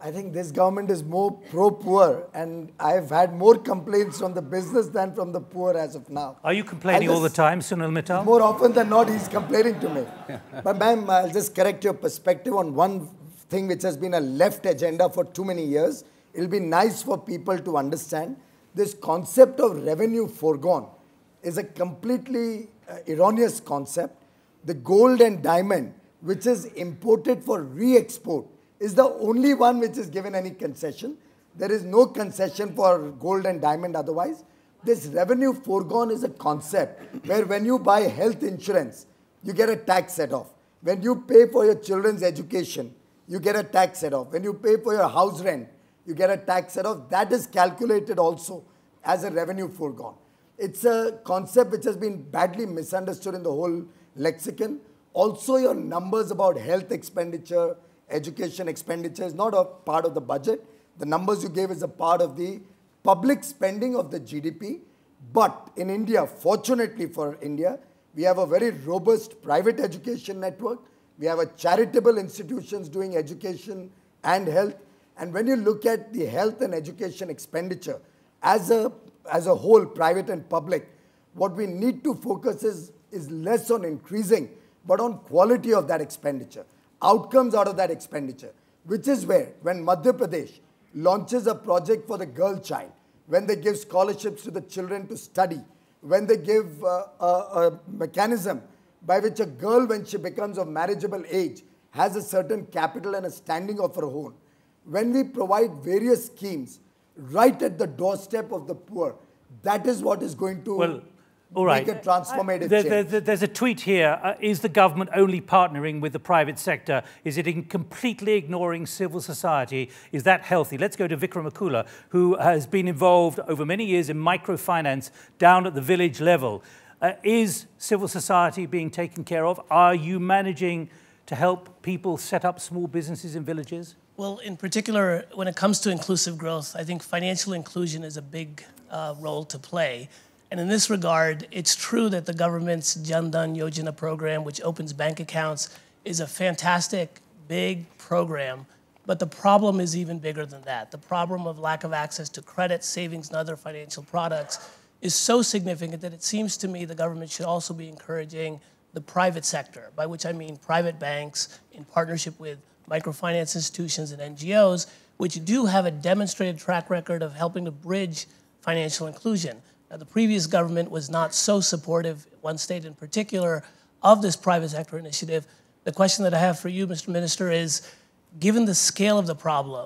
I think this government is more pro-poor, and I've had more complaints from the business than from the poor as of now. Are you complaining just, all the time, Sunil Mittal? More often than not, he's complaining to me. But ma'am, I'll just correct your perspective on one thing which has been a left agenda for too many years. It'll be nice for people to understand this concept of revenue foregone is a completely uh, erroneous concept. The gold and diamond, which is imported for re-export, is the only one which is given any concession. There is no concession for gold and diamond otherwise. This revenue foregone is a concept where when you buy health insurance, you get a tax set-off. When you pay for your children's education, you get a tax set-off. When you pay for your house rent, you get a tax set-off. That is calculated also as a revenue foregone. It's a concept which has been badly misunderstood in the whole lexicon. Also, your numbers about health expenditure, education expenditure is not a part of the budget. The numbers you gave is a part of the public spending of the G D P. But in India, fortunately for India, we have a very robust private education network. We have a charitable institutions doing education and health. And when you look at the health and education expenditure as a, as a whole, private and public, what we need to focus is, is less on increasing, but on quality of that expenditure, outcomes out of that expenditure, which is where, when Madhya Pradesh launches a project for the girl child, when they give scholarships to the children to study, when they give uh, a, a mechanism by which a girl, when she becomes of marriageable age, has a certain capital and a standing of her own, when we provide various schemes right at the doorstep of the poor, that is what is going to well, all right. make a transformative there, change. there, there's a tweet here. Uh, is the government only partnering with the private sector? Is it in completely ignoring civil society? Is that healthy? Let's go to Vikram Akula, who has been involved over many years in microfinance down at the village level. Uh, is civil society being taken care of? Are you managing to help people set up small businesses in villages? Well, in particular, when it comes to inclusive growth, I think financial inclusion is a big uh, role to play. And in this regard, it's true that the government's Jan Dhan Yojana program, which opens bank accounts, is a fantastic, big program. But the problem is even bigger than that. The problem of lack of access to credit, savings, and other financial products is so significant that it seems to me the government should also be encouraging the private sector, by which I mean private banks in partnership with microfinance institutions and N G Os, which do have a demonstrated track record of helping to bridge financial inclusion. Now, the previous government was not so supportive, one state in particular, of this private sector initiative. The question that I have for you, Mister Minister, is, given the scale of the problem,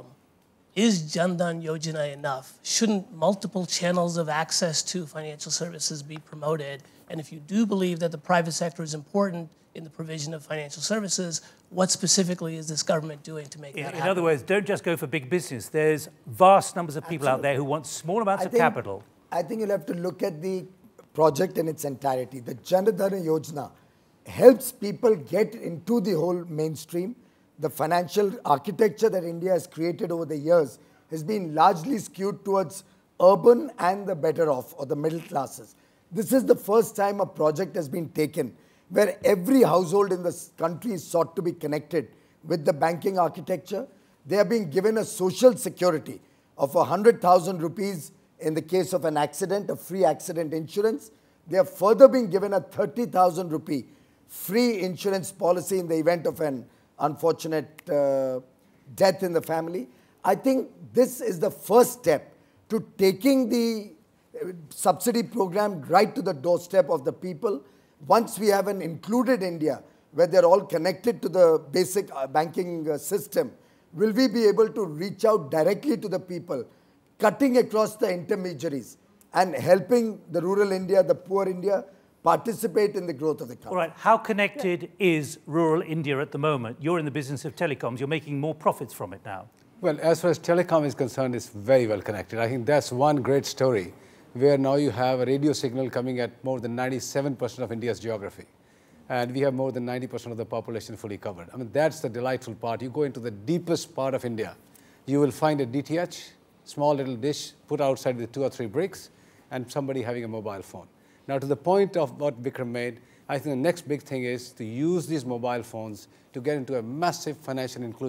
is Jan Dhan Yojana enough? Shouldn't multiple channels of access to financial services be promoted? And if you do believe that the private sector is important in the provision of financial services, what specifically is this government doing to make in, that happen? In other words, don't just go for big business. There's vast numbers of people Absolutely. out there who want small amounts I of think, capital. I think you'll have to look at the project in its entirety. The Jan Dhan Yojana helps people get into the whole mainstream. The financial architecture that India has created over the years has been largely skewed towards urban and the better off, or the middle classes. This is the first time a project has been taken where every household in this country is sought to be connected with the banking architecture. They are being given a social security of one hundred thousand rupees in the case of an accident, a free accident insurance. They are further being given a thirty thousand rupee free insurance policy in the event of an unfortunate uh, death in the family. I think this is the first step to taking the uh, subsidy program right to the doorstep of the people. Once we have an included India where they're all connected to the basic uh, banking uh, system, will we be able to reach out directly to the people, cutting across the intermediaries and helping the rural India, the poor India, participate in the growth of the country. All right, how connected is rural India at the moment? You're in the business of telecoms. You're making more profits from it now. Well, as far as telecom is concerned, it's very well connected. I think that's one great story, where now you have a radio signal coming at more than ninety-seven percent of India's geography. And we have more than ninety percent of the population fully covered. I mean, that's the delightful part. You go into the deepest part of India, you will find a D T H, small little dish put outside with two or three bricks, and somebody having a mobile phone. Now, to the point of what Vikram made, I think the next big thing is to use these mobile phones to get into a massive financial inclusion.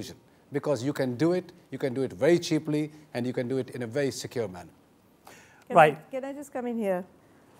because you can do it, you can do it very cheaply, and you can do it in a very secure manner. Can Right. I, can I just come in here?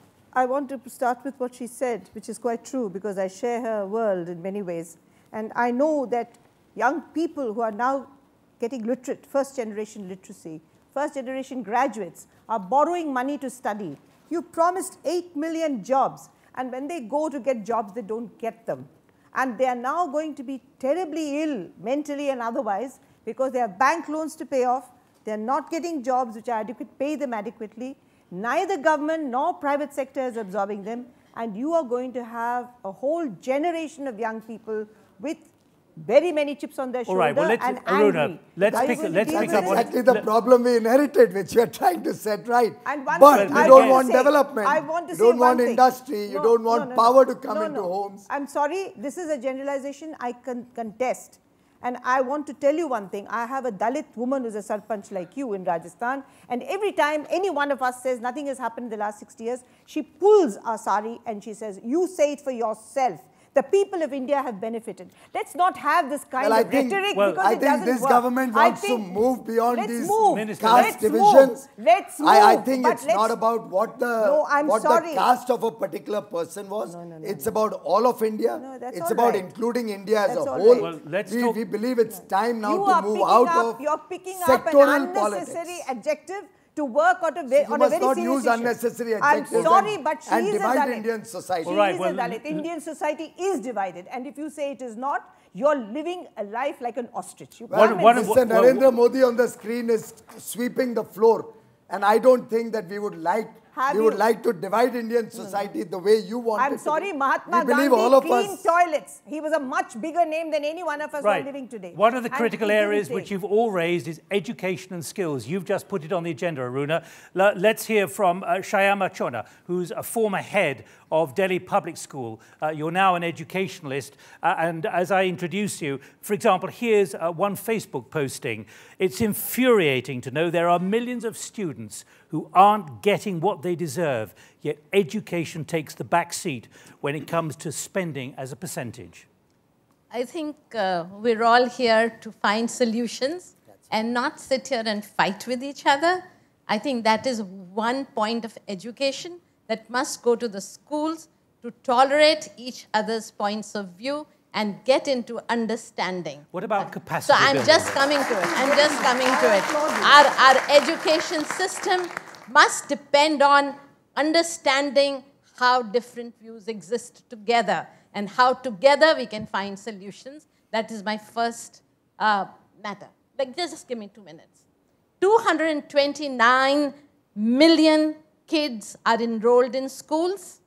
I want to start with what she said, which is quite true, because I share her world in many ways. And I know that young people who are now getting literate, first generation literacy, first generation graduates, are borrowing money to study. You promised eight million jobs, and when they go to get jobs, they don't get them. And they are now going to be terribly ill, mentally and otherwise, because they have bank loans to pay off. They are not getting jobs which are adequate, pay them adequately. Neither government nor private sector is absorbing them. And you are going to have a whole generation of young people with very many chips on their shoulder. All right, well, let's, and Aruna, angry. let's Are you pick, going to let's deal pick with up it? what... Exactly the problem we inherited, which you are trying to set right. And one But thing you I don't can want say, development, I want to you say don't one want thing. industry, you No, don't no, want no, no. power to come No, into no. homes. I'm sorry, this is a generalization I can contest. And I want to tell you one thing. I have a Dalit woman who's a sarpanch like you in Rajasthan, and every time any one of us says nothing has happened in the last sixty years, she pulls our sari and she says, you say it for yourself. The people of India have benefited. Let's not have this kind Well, I of think, rhetoric well, because I it think doesn't this work. government I wants to think- move beyond let's these move. Minister, caste let's divisions. Move. Let's move. I, I think But it's let's- not about what the No, I'm what sorry. the caste of a particular person was. No, no, no, it's no. about all of India. No, that's it's all about right. including India as That's a all whole. right. Well, let's we, talk- we believe it's time now you to are move picking out up, of You're picking up an sectoral unnecessary politics. adjective to work out a, So ve you on must a very not serious use issue. unnecessary I'm adjectives sorry, and- but she and is a divide Dalit. Indian society. She All right, is well, a Dalit. Indian society is divided. And if you say it is not, you're living a life like an ostrich. You Well, can't one- make one- Mister well, Narendra Modi on the screen is sweeping the floor. And I don't think that we would like Have we would you- like to divide Indian society the way you want I'm it to sorry, be. Mahatma we believe Gandhi all of cleaned us. toilets. He was a much bigger name than any one of us Right. who are living today. One of the And critical he didn't areas take- which you've all raised is education and skills. You've just put it on the agenda, Aruna. L- let's hear from uh, Shyama Chona, who's a former head of Delhi Public School. Uh, you're now an educationalist. Uh, and as I introduce you, for example, here's uh, one Facebook posting. It's infuriating to know there are millions of students who aren't getting what they deserve, yet education takes the back seat when it comes to spending as a percentage. I think uh, we're all here to find solutions and not sit here and fight with each other. I think that is one point of education that must go to the schools to tolerate each other's points of view and get into understanding. What about capacity So I'm building? just coming to it. I'm just coming to it. Our, our education system must depend on understanding how different views exist together and how together we can find solutions. That is my first uh, matter. Like, just give me two minutes. two hundred twenty-nine million kids are enrolled in schools.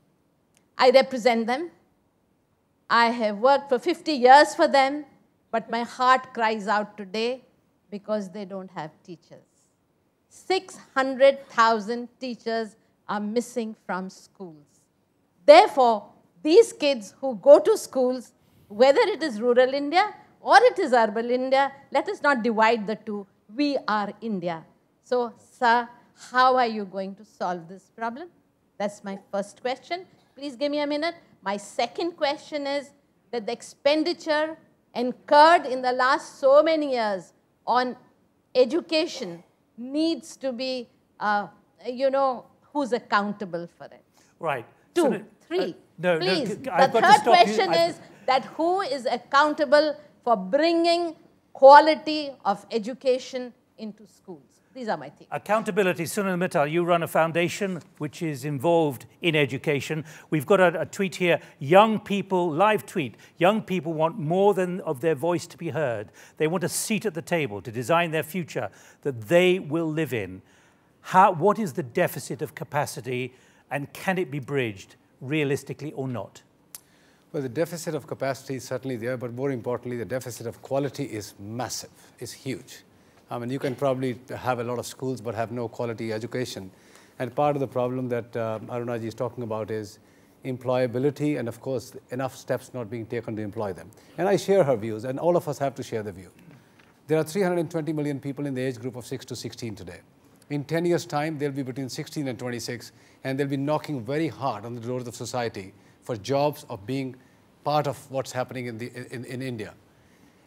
I represent them. I have worked for fifty years for them, but my heart cries out today because they don't have teachers. six hundred thousand teachers are missing from schools. Therefore, these kids who go to schools, whether it is rural India or it is urban India, let us not divide the two. We are India. So, sir, how are you going to solve this problem? That's my first question. Please give me a minute. My second question is that the expenditure incurred in the last so many years on education needs to be, uh, you know, who's accountable for it? Right. Two, So, three. uh, no, no, Please. c- I've the got to third stop you. question I've- is that who is accountable for bringing quality of education into schools? These are my things. Accountability. Sunil Mittal, you run a foundation which is involved in education. We've got a, a tweet here. Young people, live tweet, young people want more than of their voice to be heard. They want a seat at the table to design their future that they will live in. How, what is the deficit of capacity, and can it be bridged realistically or not? Well, the deficit of capacity is certainly there, but more importantly, the deficit of quality is massive, is huge. I mean, you can probably have a lot of schools but have no quality education. And part of the problem that uh, Arunaji is talking about is employability and, of course, enough steps not being taken to employ them. And I share her views, and all of us have to share the view. There are three hundred twenty million people in the age group of six to sixteen today. In ten years' time, they'll be between sixteen and twenty-six, and they'll be knocking very hard on the doors of society for jobs of being part of what's happening in, the, in, in India.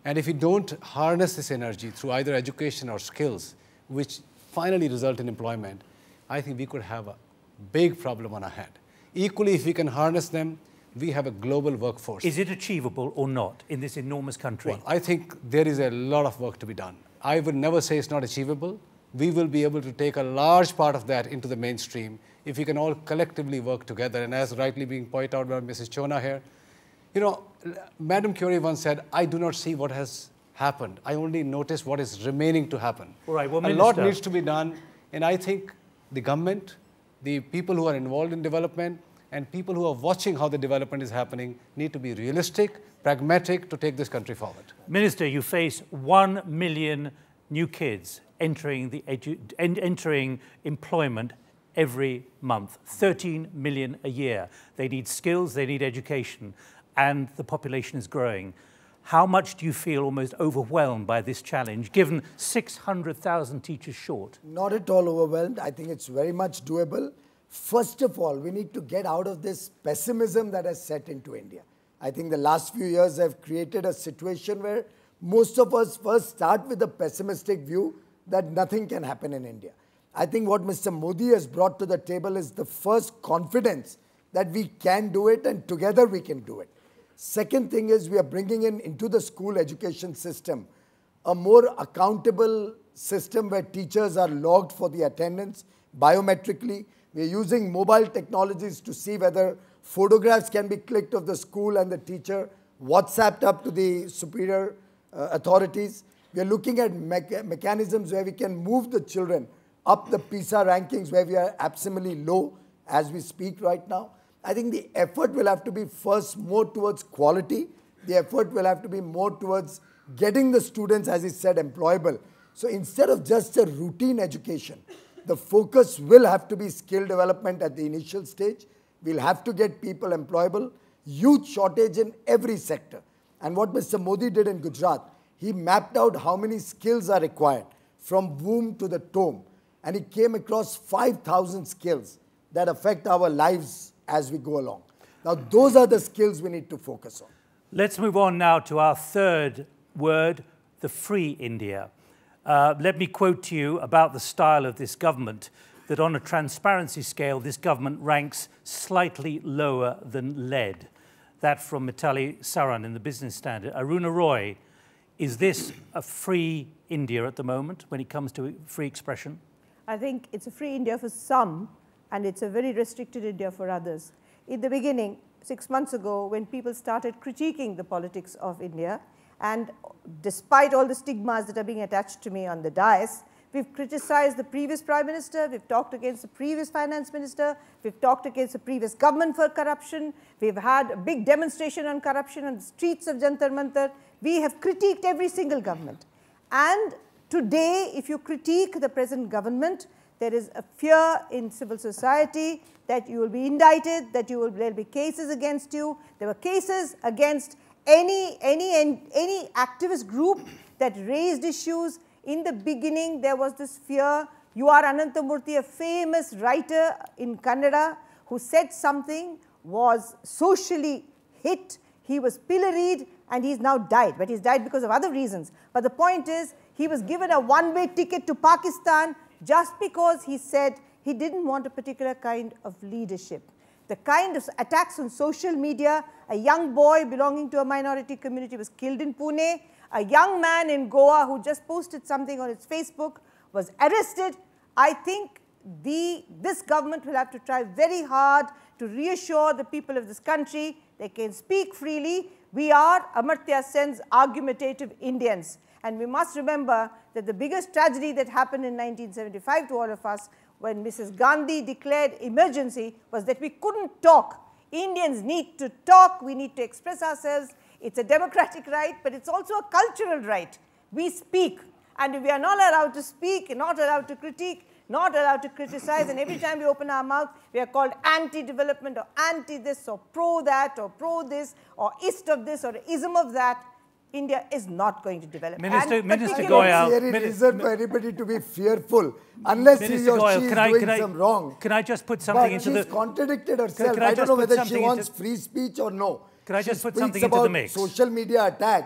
And if we don't harness this energy through either education or skills, which finally result in employment, I think we could have a big problem on our hand. Equally, if we can harness them, we have a global workforce. Is it achievable or not in this enormous country? Well, I think there is a lot of work to be done. I would never say it's not achievable. We will be able to take a large part of that into the mainstream if we can all collectively work together. And as rightly being pointed out by Missus Chona here, you know, Madam Curie once said, I do not see what has happened. I only notice what is remaining to happen. All right, well, a Minister, lot needs to be done. And I think the government, the people who are involved in development, and people who are watching how the development is happening need to be realistic, pragmatic to take this country forward. Minister, you face one million new kids entering, the edu en entering employment every month, thirteen million a year. They need skills, they need education, and the population is growing. How much do you feel almost overwhelmed by this challenge, given six hundred thousand teachers short? Not at all overwhelmed. I think it's very much doable. First of all, we need to get out of this pessimism that has set into India. I think the last few years have created a situation where most of us first start with a pessimistic view that nothing can happen in India. I think what Mister Modi has brought to the table is the first confidence that we can do it and together we can do it. Second thing is we are bringing in into the school education system a more accountable system where teachers are logged for the attendance biometrically. We are using mobile technologies to see whether photographs can be clicked of the school and the teacher, WhatsApped up to the superior uh, authorities. We are looking at me mechanisms where we can move the children up the PISA rankings where we are abysmally low as we speak right now. I think the effort will have to be first more towards quality. The effort will have to be more towards getting the students, as he said, employable. So instead of just a routine education, the focus will have to be skill development at the initial stage. We'll have to get people employable. Youth shortage in every sector. And what Mister Modi did in Gujarat, he mapped out how many skills are required from womb to the tomb. And he came across five thousand skills that affect our lives as we go along. Now, those are the skills we need to focus on. Let's move on now to our third word, the free India. Uh, let me quote to you about the style of this government, that on a transparency scale, this government ranks slightly lower than lead. That from Mittal Saran in the Business Standard. Aruna Roy, is this a free India at the moment when it comes to free expression? I think it's a free India for some, and it's a very restricted India for others. In the beginning, six months ago, when people started critiquing the politics of India, and despite all the stigmas that are being attached to me on the dais, we've criticized the previous Prime Minister, we've talked against the previous Finance Minister, we've talked against the previous government for corruption, we've had a big demonstration on corruption on the streets of Jantar Mantar. We have critiqued every single government. And today, if you critique the present government, there is a fear in civil society that you will be indicted, that you will, there will be cases against you. There were cases against any, any, any activist group that raised issues. In the beginning, there was this fear. U R Ananthamurthy, a famous writer in Kannada, who said something, was socially hit. He was pilloried, and he's now died. But he's died because of other reasons. But the point is, he was given a one-way ticket to Pakistan just because he said he didn't want a particular kind of leadership. The kind of attacks on social media, a young boy belonging to a minority community was killed in Pune. A young man in Goa who just posted something on his Facebook was arrested. I think the, this government will have to try very hard to reassure the people of this country they can speak freely. We are, Amartya Sen's, argumentative Indians. And we must remember that the biggest tragedy that happened in nineteen seventy-five to all of us when Missus Gandhi declared emergency was that we couldn't talk. Indians need to talk. We need to express ourselves. It's a democratic right, but it's also a cultural right. We speak. And if we are not allowed to speak, not allowed to critique, not allowed to criticize, and every time we open our mouth, we are called anti-development or anti-this or pro-that or pro-this or ist of this or ism of that, India is not going to develop. Minister, and Minister Goyal, Goyal, I don't see any reason for anybody to be fearful unless Minister he or Goyal, she is can I, doing can I, some wrong. Can I just put something but into she's the... contradicted herself. Can, can I, I don't know whether she into, wants free speech or no. Can I she just put speaks something into about the mix? social media attacks,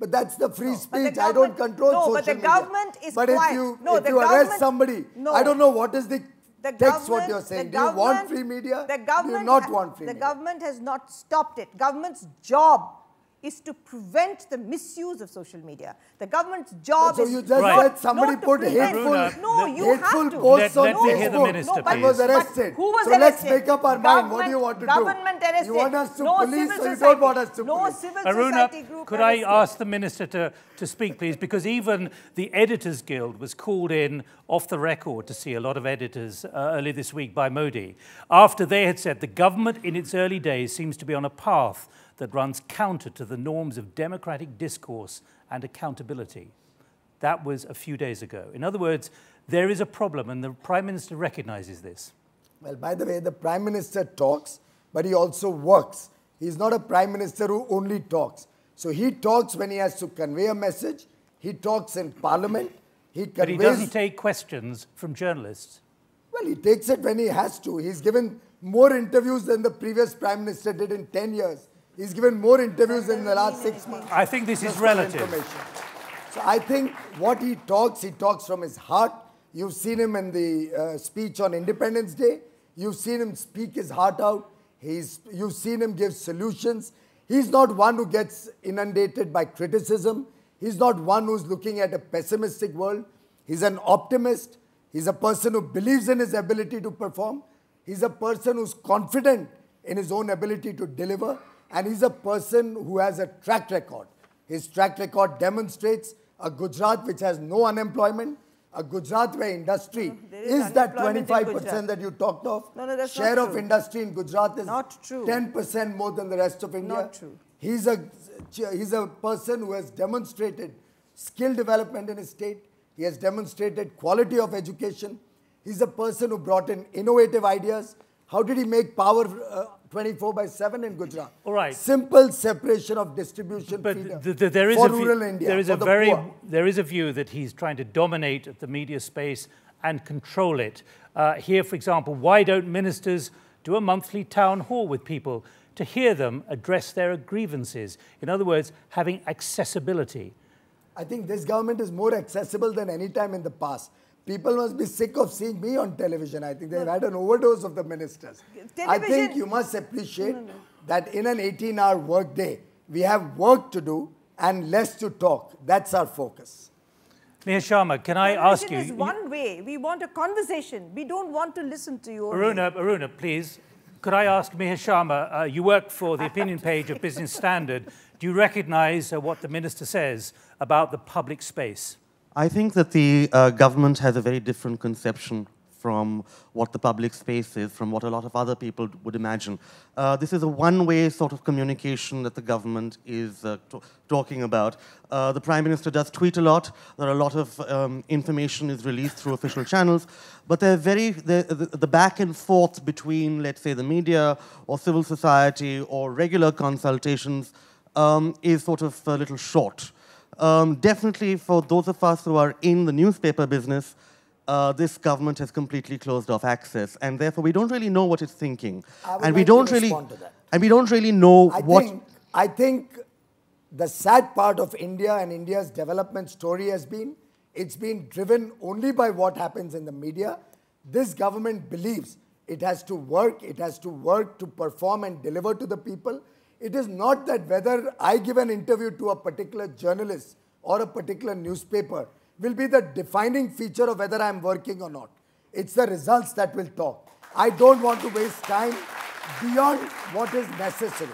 But that's the free No, speech. the I don't control no, social but the media. government is But quiet. if you, No, if the you arrest government- somebody, no. I don't know what is the, The text what government- you're saying. the Do you want government- free media? The Do government you not ha- want free The media? government has not stopped it. Government's job is to prevent the misuse of social media. The government's job So is you just Right. said somebody not to put prevent- hateful, Aruna, No, you hateful have to. posts Let- on let me hear the Facebook minister, No, but- and was please. arrested. Who was so let's arrested? make up our mind. What do you want to Government do? arrested. You want us to no police civil or you society. don't want us to no police? civil Aruna, society group could I arrested. ask the minister to, to speak, please? Because even the Editors Guild was called in off the record to see a lot of editors uh, earlier this week by Modi, after they had said the government in its early days seems to be on a path that runs counter to the norms of democratic discourse and accountability. That was a few days ago. In other words, there is a problem, and the Prime Minister recognizes this. Well, by the way, the Prime Minister talks, but he also works. He's not a Prime Minister who only talks. So he talks when he has to convey a message. He talks in Parliament. He conveys... But he doesn't take questions from journalists. Well, he takes it when he has to. He's given more interviews than the previous Prime Minister did in ten years. He's given more interviews in the last six months. I think this is Just for relative. information. So I think what he talks, he talks from his heart. You've seen him in the uh, speech on Independence Day. You've seen him speak his heart out. He's, you've seen him give solutions. He's not one who gets inundated by criticism. He's not one who's looking at a pessimistic world. He's an optimist. He's a person who believes in his ability to perform. He's a person who's confident in his own ability to deliver. And he's a person who has a track record. His track record demonstrates a Gujarat which has no unemployment, a Gujarat where industry No, is is that unemployment in twenty-five Gujarat. percent that you talked of. No, no, that's not Share of true. industry in Gujarat is Not true. ten percent more than the rest of India. Not true. He's a, he's a person who has demonstrated skill development in his state. He has demonstrated quality of education. He's a person who brought in innovative ideas. How did he make power uh, twenty-four by seven in Gujarat? All right. Simple separation of distribution But feeder th- th- there is for a view, rural India, there is for a the very poor. there is a view that he's trying to dominate the media space and control it. Uh, here, for example, why don't ministers do a monthly town hall with people to hear them address their grievances? In other words, having accessibility. I think this government is more accessible than any time in the past. People must be sick of seeing me on television. I think they've had an overdose of the ministers. I think Television- you must appreciate that in an eighteen hour work day, we have work to do and less to talk. That's our focus. Mihir Sharma, can I ask you? Television is one way. We want a conversation. We don't want to listen to you. only. Aruna, Aruna, please. Could I ask Mihir Sharma, uh, you work for the opinion page of Business Standard. Do you recognize uh, what the minister says about the public space? I think that the uh, government has a very different conception from what the public space is, from what a lot of other people would imagine. Uh, this is a one-way sort of communication that the government is uh, talking about. Uh, the Prime Minister does tweet a lot. There are a lot of um, information is released through official channels, but they're very, they're, the, the back and forth between, let's say, the media or civil society or regular consultations um, is sort of a little short. Um, definitely for those of us who are in the newspaper business, uh, this government has completely closed off access, and therefore we don't really know what it's thinking, I would and we like to don't really, respond to that. and we don't really know I what. think, I think the sad part of India and India's development story has been, it's been driven only by what happens in the media. This government believes it has to work, it has to work to perform and deliver to the people. It is not that whether I give an interview to a particular journalist or a particular newspaper will be the defining feature of whether I'm working or not. It's the results that will talk. I don't want to waste time beyond what is necessary.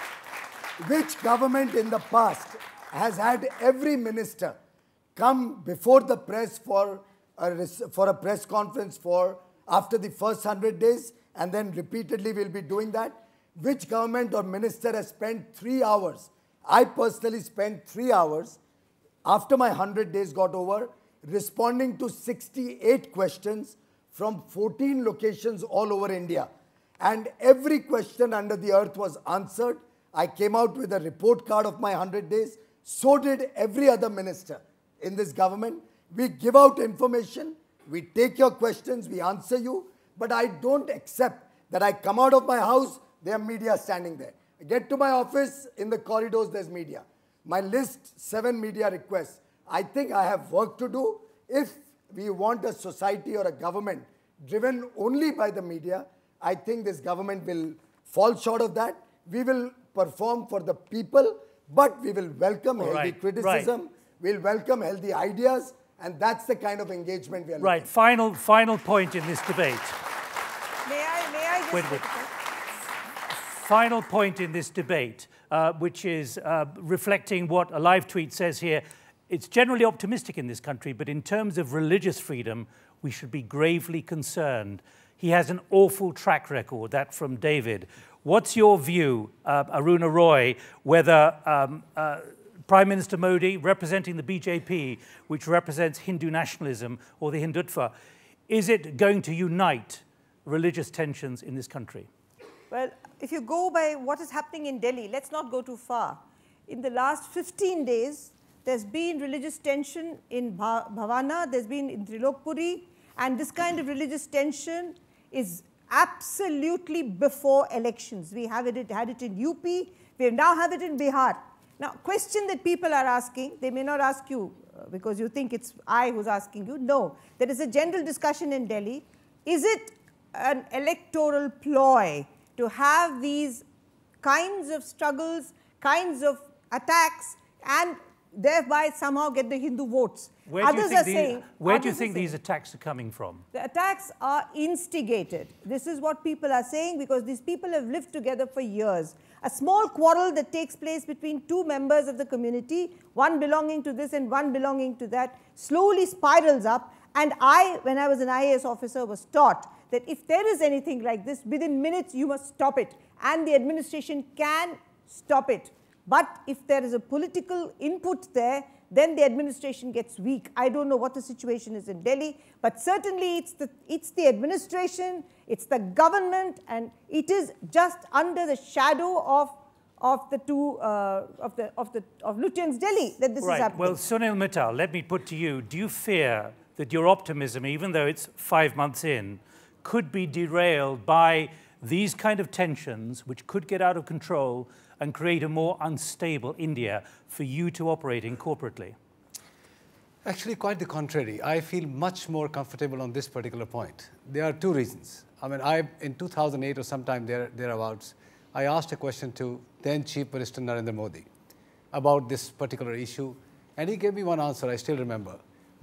Which government in the past has had every minister come before the press for a, for a press conference for after the first hundred days, and then repeatedly will be doing that? Which government or minister has spent three hours? I personally spent three hours after my hundred days got over responding to sixty-eight questions from fourteen locations all over India. And every question under the earth was answered. I came out with a report card of my hundred days. So did every other minister in this government. We give out information, we take your questions, we answer you, but I don't accept that I come out of my house, there are media standing there. I get to my office, in the corridors there's media. my list, seven media requests. I think I have work to do. If we want a society or a government driven only by the media, I think this government will fall short of that. We will perform for the people, but we will welcome healthy right, criticism. Right. We'll welcome healthy ideas, and that's the kind of engagement we are Right. looking for. Final, final point in this debate. May I, may I just... Wait, wait. Final point in this debate, uh, which is uh, reflecting what a live tweet says here. It's generally optimistic in this country, but in terms of religious freedom, we should be gravely concerned. He has an awful track record, that from David. What's your view, uh, Aruna Roy, whether um, uh, Prime Minister Modi, representing the B J P, which represents Hindu nationalism, or the Hindutva, is it going to unite religious tensions in this country? Well, if you go by what is happening in Delhi, let's not go too far. In the last fifteen days, there's been religious tension in Bhavana, there's been in Trilokpuri, and this kind of religious tension is absolutely before elections. We have it, had it in U P, we now have it in Bihar. Now, question that people are asking, they may not ask you uh, because you think it's I who's asking you. No, there is a general discussion in Delhi. Is it an electoral ploy to have these kinds of struggles, kinds of attacks, and thereby somehow get the Hindu votes? Where do you Others think, are the, saying, where do you others think are these saying, attacks are coming from? the attacks are instigated. This is what people are saying because these people have lived together for years. A small quarrel that takes place between two members of the community, one belonging to this and one belonging to that, slowly spirals up. And I, when I was an I A S officer, was taught that if there is anything like this, within minutes you must stop it. And the administration can stop it. But if there is a political input there, then the administration gets weak. I don't know what the situation is in Delhi, but certainly it's the, it's the administration, it's the government, and it is just under the shadow of, of the two, uh, of the, of the, of Lutyens Delhi that this right. is happening. Well, Sunil Mittal, let me put to you, do you fear that your optimism, even though it's five months in, could be derailed by these kind of tensions, which could get out of control and create a more unstable India for you to operate in corporately? Actually, quite the contrary. I feel much more comfortable on this particular point. There are two reasons. I mean, I, in two thousand eight or sometime there, thereabouts, I asked a question to then Chief Minister Narendra Modi about this particular issue, and he gave me one answer, I still remember.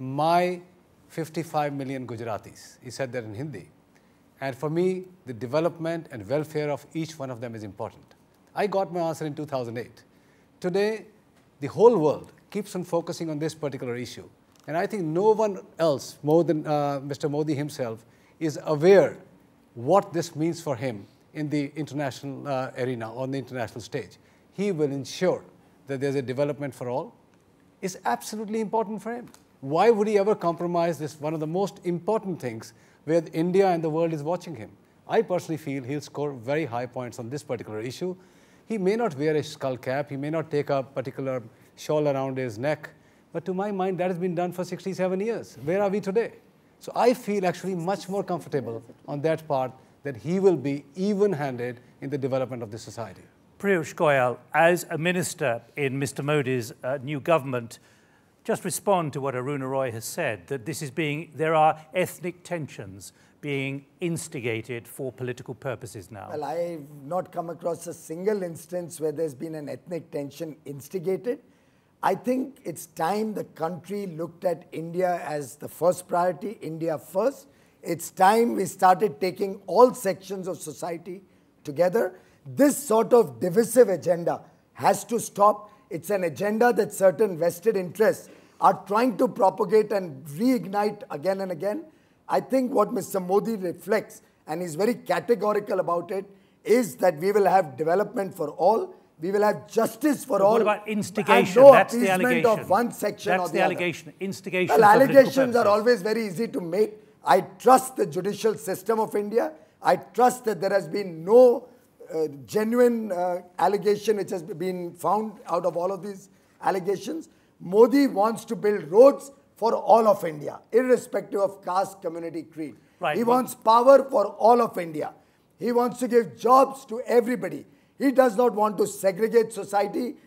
My fifty-five million Gujaratis, he said that in Hindi. And for me, the development and welfare of each one of them is important. I got my answer in two thousand eight. Today, the whole world keeps on focusing on this particular issue. And I think no one else, more than uh, Mister Modi himself, is aware what this means for him in the international uh, arena, on the international stage. He will ensure that there's a development for all. It's absolutely important for him. Why would he ever compromise this, one of the most important things where India and the world is watching him? I personally feel he'll score very high points on this particular issue. He may not wear a skull cap, he may not take a particular shawl around his neck, but to my mind, that has been done for sixty-seven years. Where are we today? So I feel actually much more comfortable on that part, that he will be even-handed in the development of the society. Piyush Goyal, as a minister in Mister Modi's uh, new government, just respond to what Aruna Roy has said, that this is being, there are ethnic tensions being instigated for political purposes now. Well, I've not come across a single instance where there's been an ethnic tension instigated. I think it's time the country looked at India as the first priority, India first. It's time we started taking all sections of society together. This sort of divisive agenda has to stop. It's an agenda that certain vested interests are trying to propagate and reignite again and again. I think what Mister Modi reflects, and he's very categorical about it, is that we will have development for all. We will have justice for but all. What about instigation? No That's the allegation. Of one section That's or the, the allegation. Other. Instigation. Well, allegations are always very easy to make. I trust the judicial system of India. I trust that there has been no uh, genuine uh, allegation which has been found out of all of these allegations. Modi wants to build roads for all of India, irrespective of caste, community, creed. Right. He wants power for all of India. He wants to give jobs to everybody. He does not want to segregate society.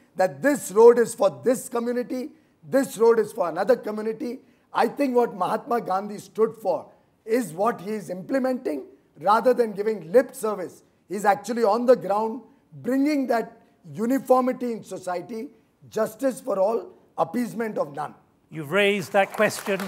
that this road is for this community, this road is for another community. I think what Mahatma Gandhi stood for is what he is implementing rather than giving lip service. He's actually on the ground bringing that uniformity in society, justice for all, appeasement of none. You've raised that question.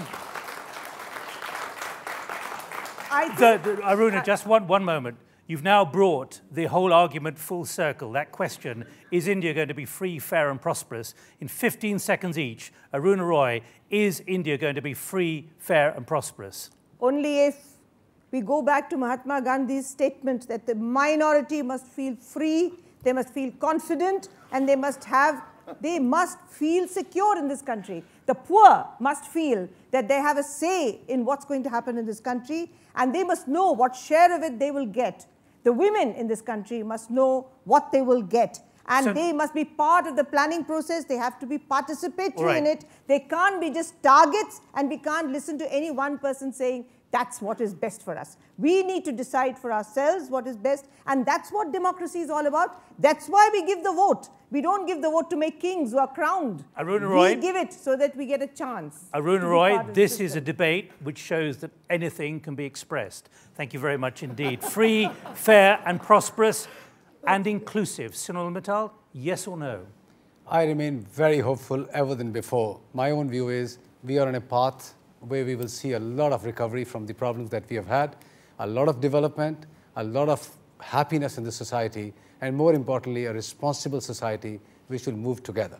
I The, think, the, Aruna, just one, one moment. You've now brought the whole argument full circle. That question, is India going to be free, fair and prosperous? In fifteen seconds each, Aruna Roy, is India going to be free, fair and prosperous? only if we go back to Mahatma Gandhi's statement that the minority must feel free, they must feel confident, and they must have, they must feel secure in this country. The poor must feel that they have a say in what's going to happen in this country, and they must know what share of it they will get. The women in this country must know what they will get. And so, they must be part of the planning process. They have to be participatory right. in it. They can't be just targets, and we can't listen to any one person saying, that's what is best for us. We need to decide for ourselves what is best, and that's what democracy is all about. That's why we give the vote. We don't give the vote to make kings who are crowned. Aruna Roy, we give it so that we get a chance. Aruna Roy, this is a debate which shows that anything can be expressed. Thank you very much indeed. Free, fair and prosperous and inclusive. Sunil Mittal, yes or no? I remain very hopeful ever than before. My own view is we are on a path where we will see a lot of recovery from the problems that we have had, a lot of development, a lot of happiness in the society, and more importantly, a responsible society which will move together.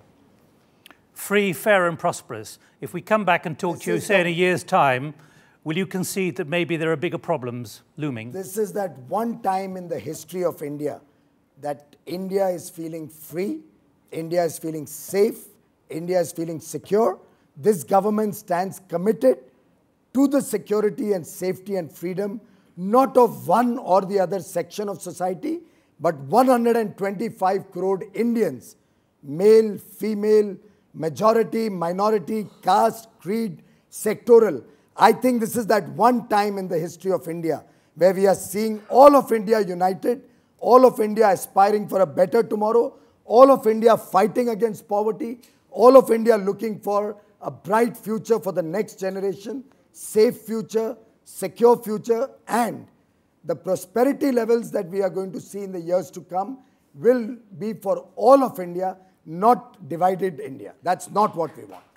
Free, fair and prosperous. If we come back and talk this to you, say, in a year's time, will you concede that maybe there are bigger problems looming? This is that one time in the history of India that India is feeling free, India is feeling safe, India is feeling secure. This government stands committed to the security and safety and freedom, not of one or the other section of society, but one hundred twenty-five crore Indians, male, female, majority, minority, caste, creed, sectoral. I think this is that one time in the history of India where we are seeing all of India united, all of India aspiring for a better tomorrow, all of India fighting against poverty, all of India looking for a bright future for the next generation, safe future, secure future, and the prosperity levels that we are going to see in the years to come will be for all of India, not divided India. That's not what we want.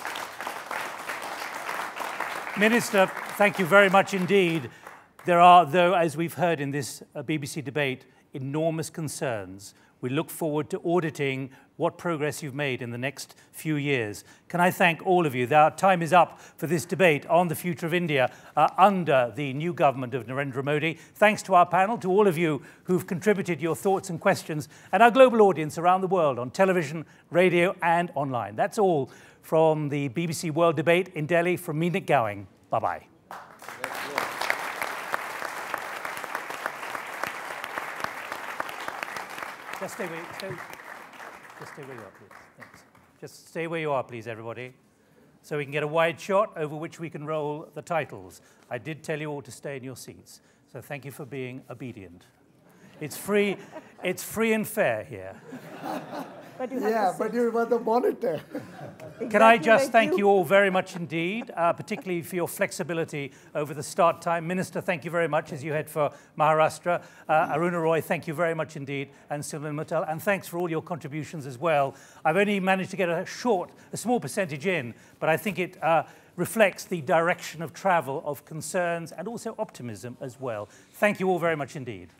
Minister, thank you very much indeed. There are, though, as we've heard in this uh, B B C debate, enormous concerns. We look forward to auditing what progress you've made in the next few years. Can I thank all of you? Our time is up for this debate on the future of India uh, under the new government of Narendra Modi. Thanks to our panel, to all of you who've contributed your thoughts and questions, and our global audience around the world on television, radio and online. That's all from the B B C World Debate in Delhi. From me, Nick Gowing. Bye-bye. Just stay where, stay, just stay where you are, please. Thanks. Just stay where you are, please, everybody, so we can get a wide shot over which we can roll the titles. I did tell you all to stay in your seats, so thank you for being obedient. It's free, it's free and fair here. But you yeah, but you were the monitor. Exactly. Can I just like thank you. you all very much indeed, uh, particularly for your flexibility over the start time. Minister, thank you very much as you head for Maharashtra. Uh, Aruna Roy, thank you very much indeed, and Sunil Mittal, and thanks for all your contributions as well. I've only managed to get a short, a small percentage in, but I think it uh, reflects the direction of travel of concerns and also optimism as well. Thank you all very much indeed.